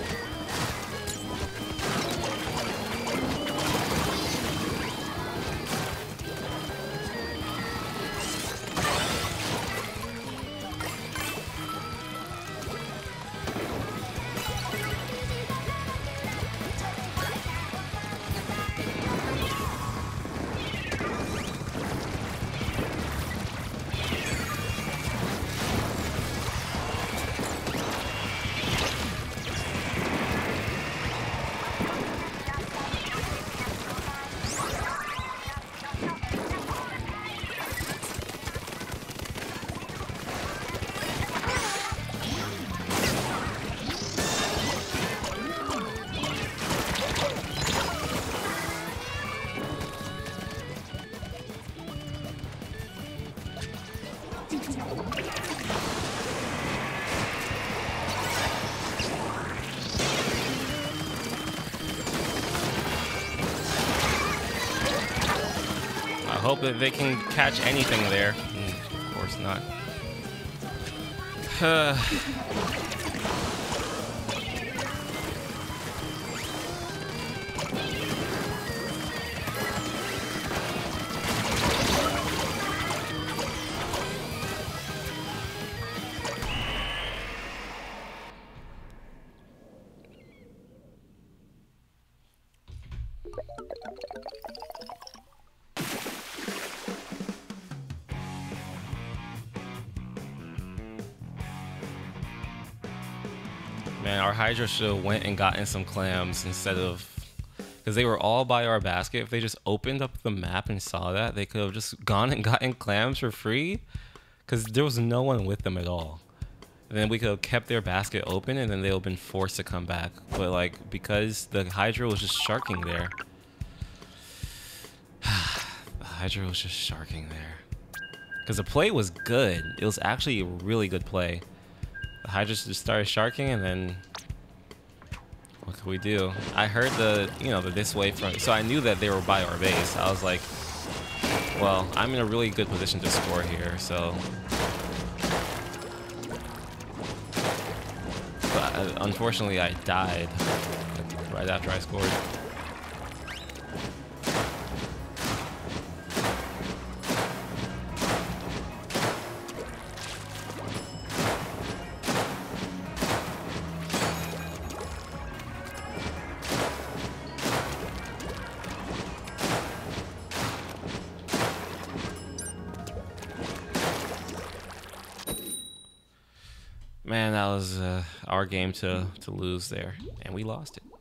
I hope that they can catch anything there. Of course not. Man, our Hydra should have went and gotten some clams instead of... Because they were all by our basket. If they just opened up the map and saw that, they could have just gone and gotten clams for free. Because there was no one with them at all. And then we could have kept their basket open and then they would have been forced to come back. But like, because the Hydra was just sharking there. The Hydra was just sharking there. Because the play was good. It was actually a really good play. The Hydra just started sharking and then... What could we do? I heard the, you know, the this way from... So I knew that they were by our base. I was like, well, I'm in a really good position to score here, so... But unfortunately, I died right after I scored. Man, that was our game to lose there, and we lost it.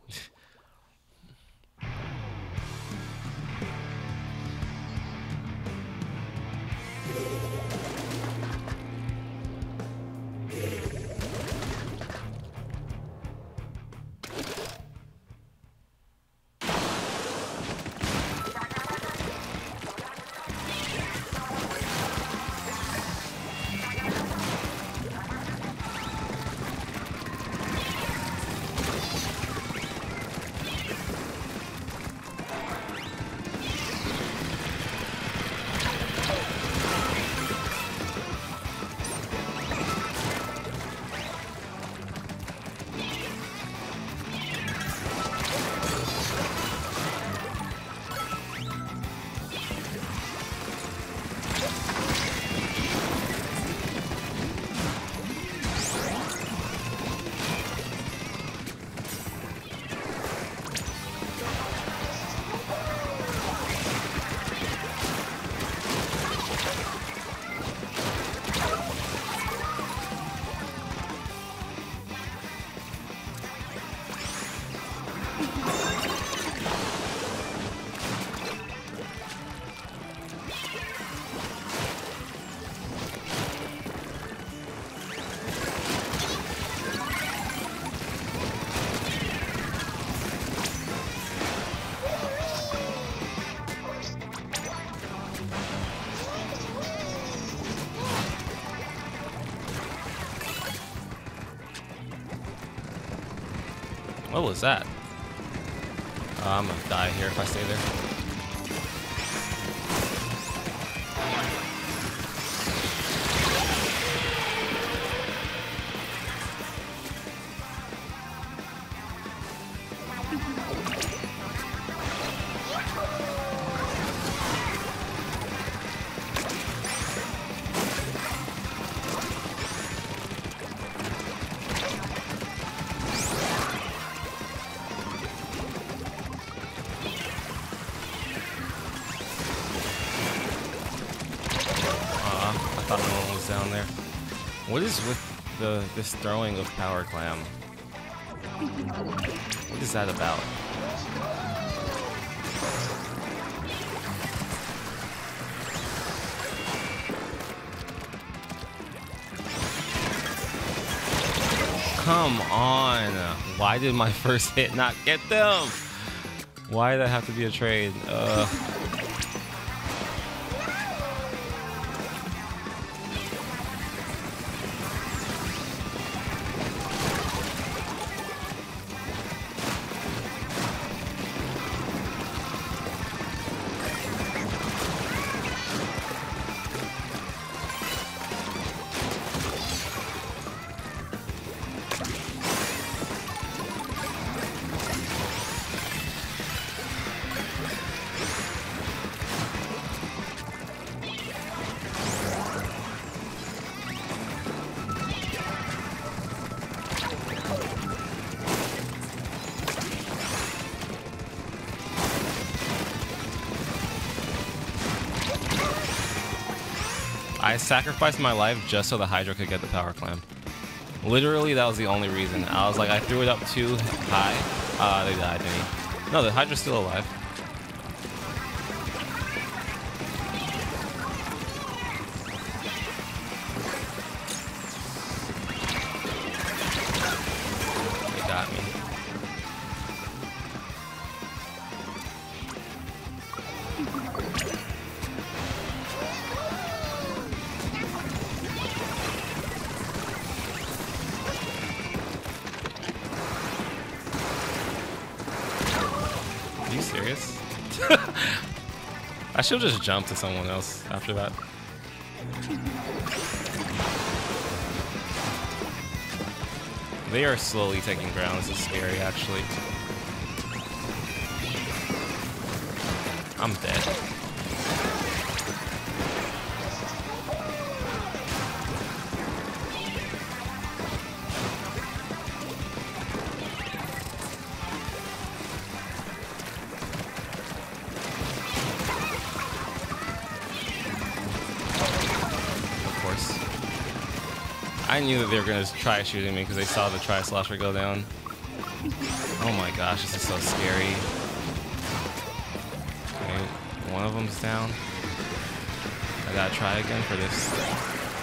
What was that? I'm gonna die here if I stay there. I thought no one was down there. What is with this throwing of Power Clam? What is that about? Come on! Why did my first hit not get them? Why did that have to be a trade? I sacrificed my life just so the Hydra could get the Power Clam. Literally, that was the only reason. I was like, I threw it up too high. They died, didn't he? No, the Hydra's still alive. They got me. Are you serious? I should just jump to someone else after that. They are slowly taking ground. This is scary, actually. I'm dead. I knew that they were going to try shooting me because they saw the Tri-Slosher go down. Oh my gosh, this is so scary. Okay, one of them's down. I gotta try again for this.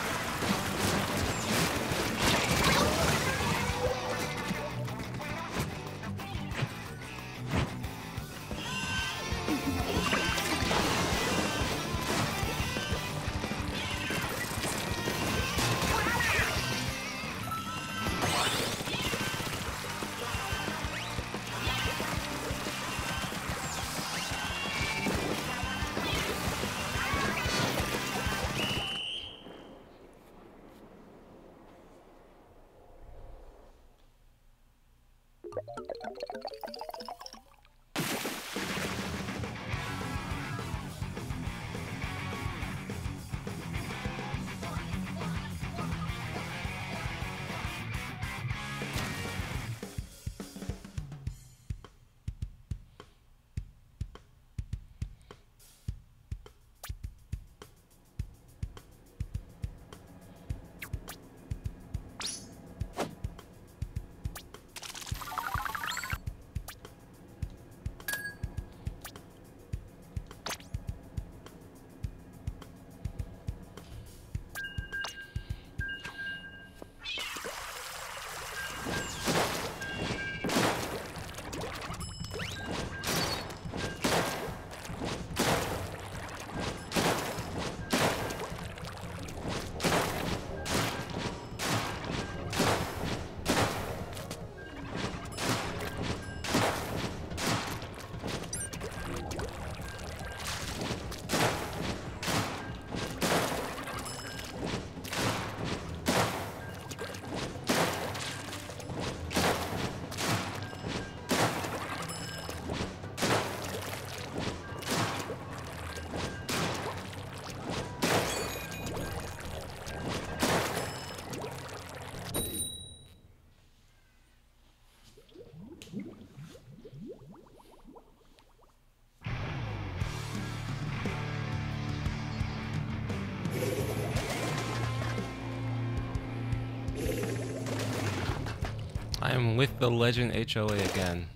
I am with the Legend HOA again.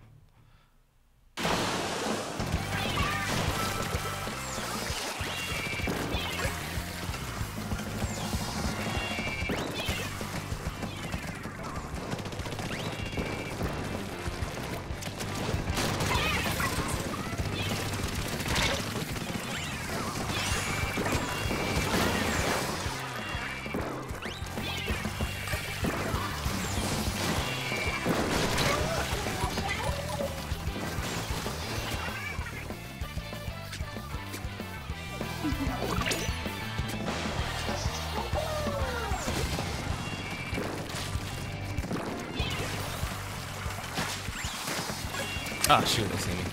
Ah, shoot, they see me.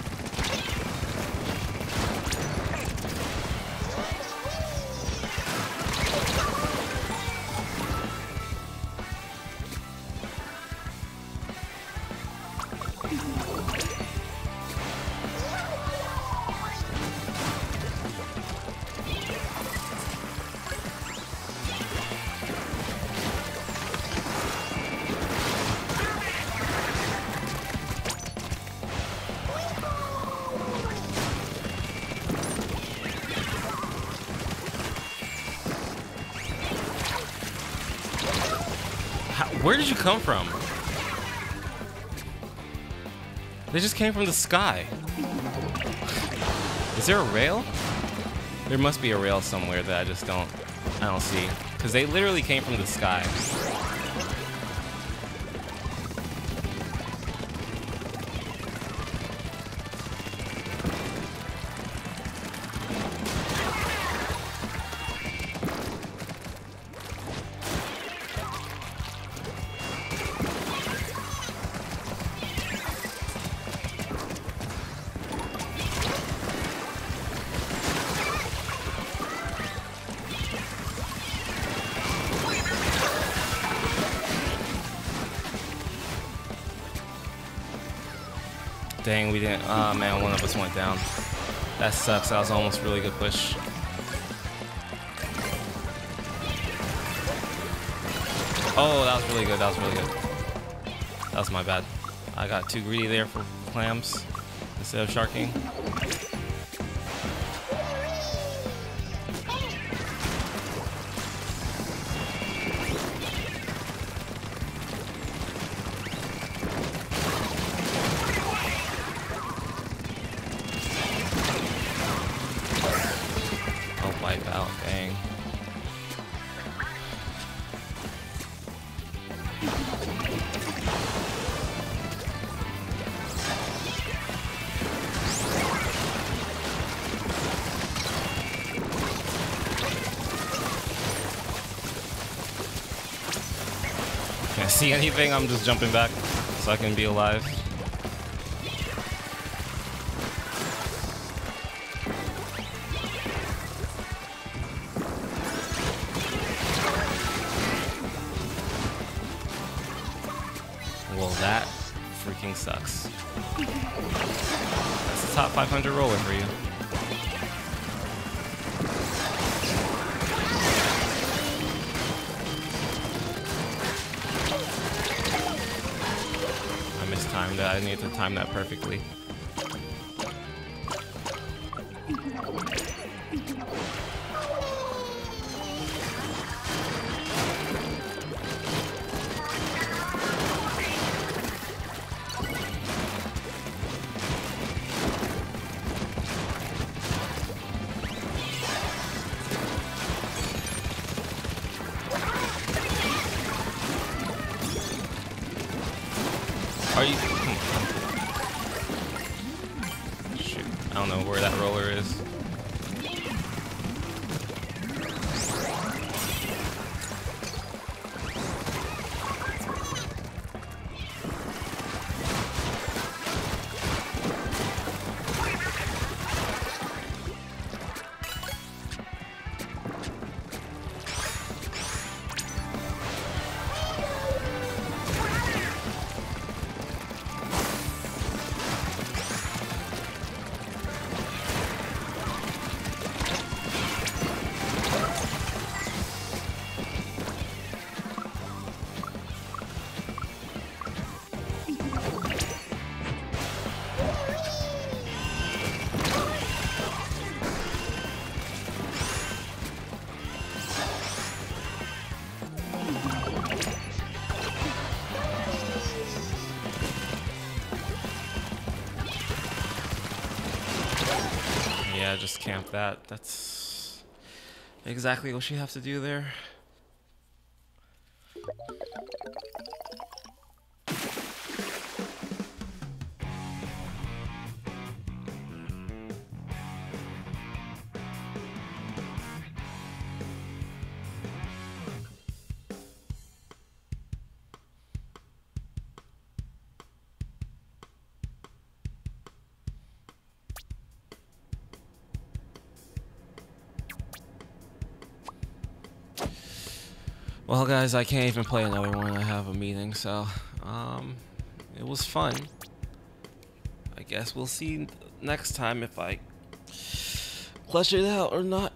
Where did you come from? They just came from the sky. Is there a rail? There must be a rail somewhere that I don't see. Because they literally came from the sky. Dang, we didn't. Oh man, one of us went down. That sucks. That was almost a really good push. Oh, that was really good. That was really good. That was my bad. I got too greedy there for clams instead of sharking. Wipe out, dang. Can't see anything, I'm just jumping back so I can be alive. Well, that freaking sucks. That's the top 500 roller for you. I mistimed that. I need to time that perfectly. Are you? Shoot, I don't know where that roller is. Yeah, just camp that. That's exactly what you have to do there. Well, guys, I can't even play another one. I have a meeting, so it was fun. I guess we'll see next time if I clutch it out or not.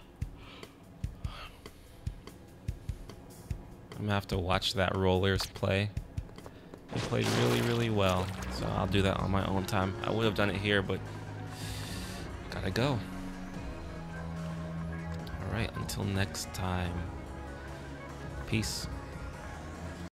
I'm gonna have to watch that rollers play. He played really, really well, so I'll do that on my own time. I would have done it here, but gotta go. All right, until next time. Peace.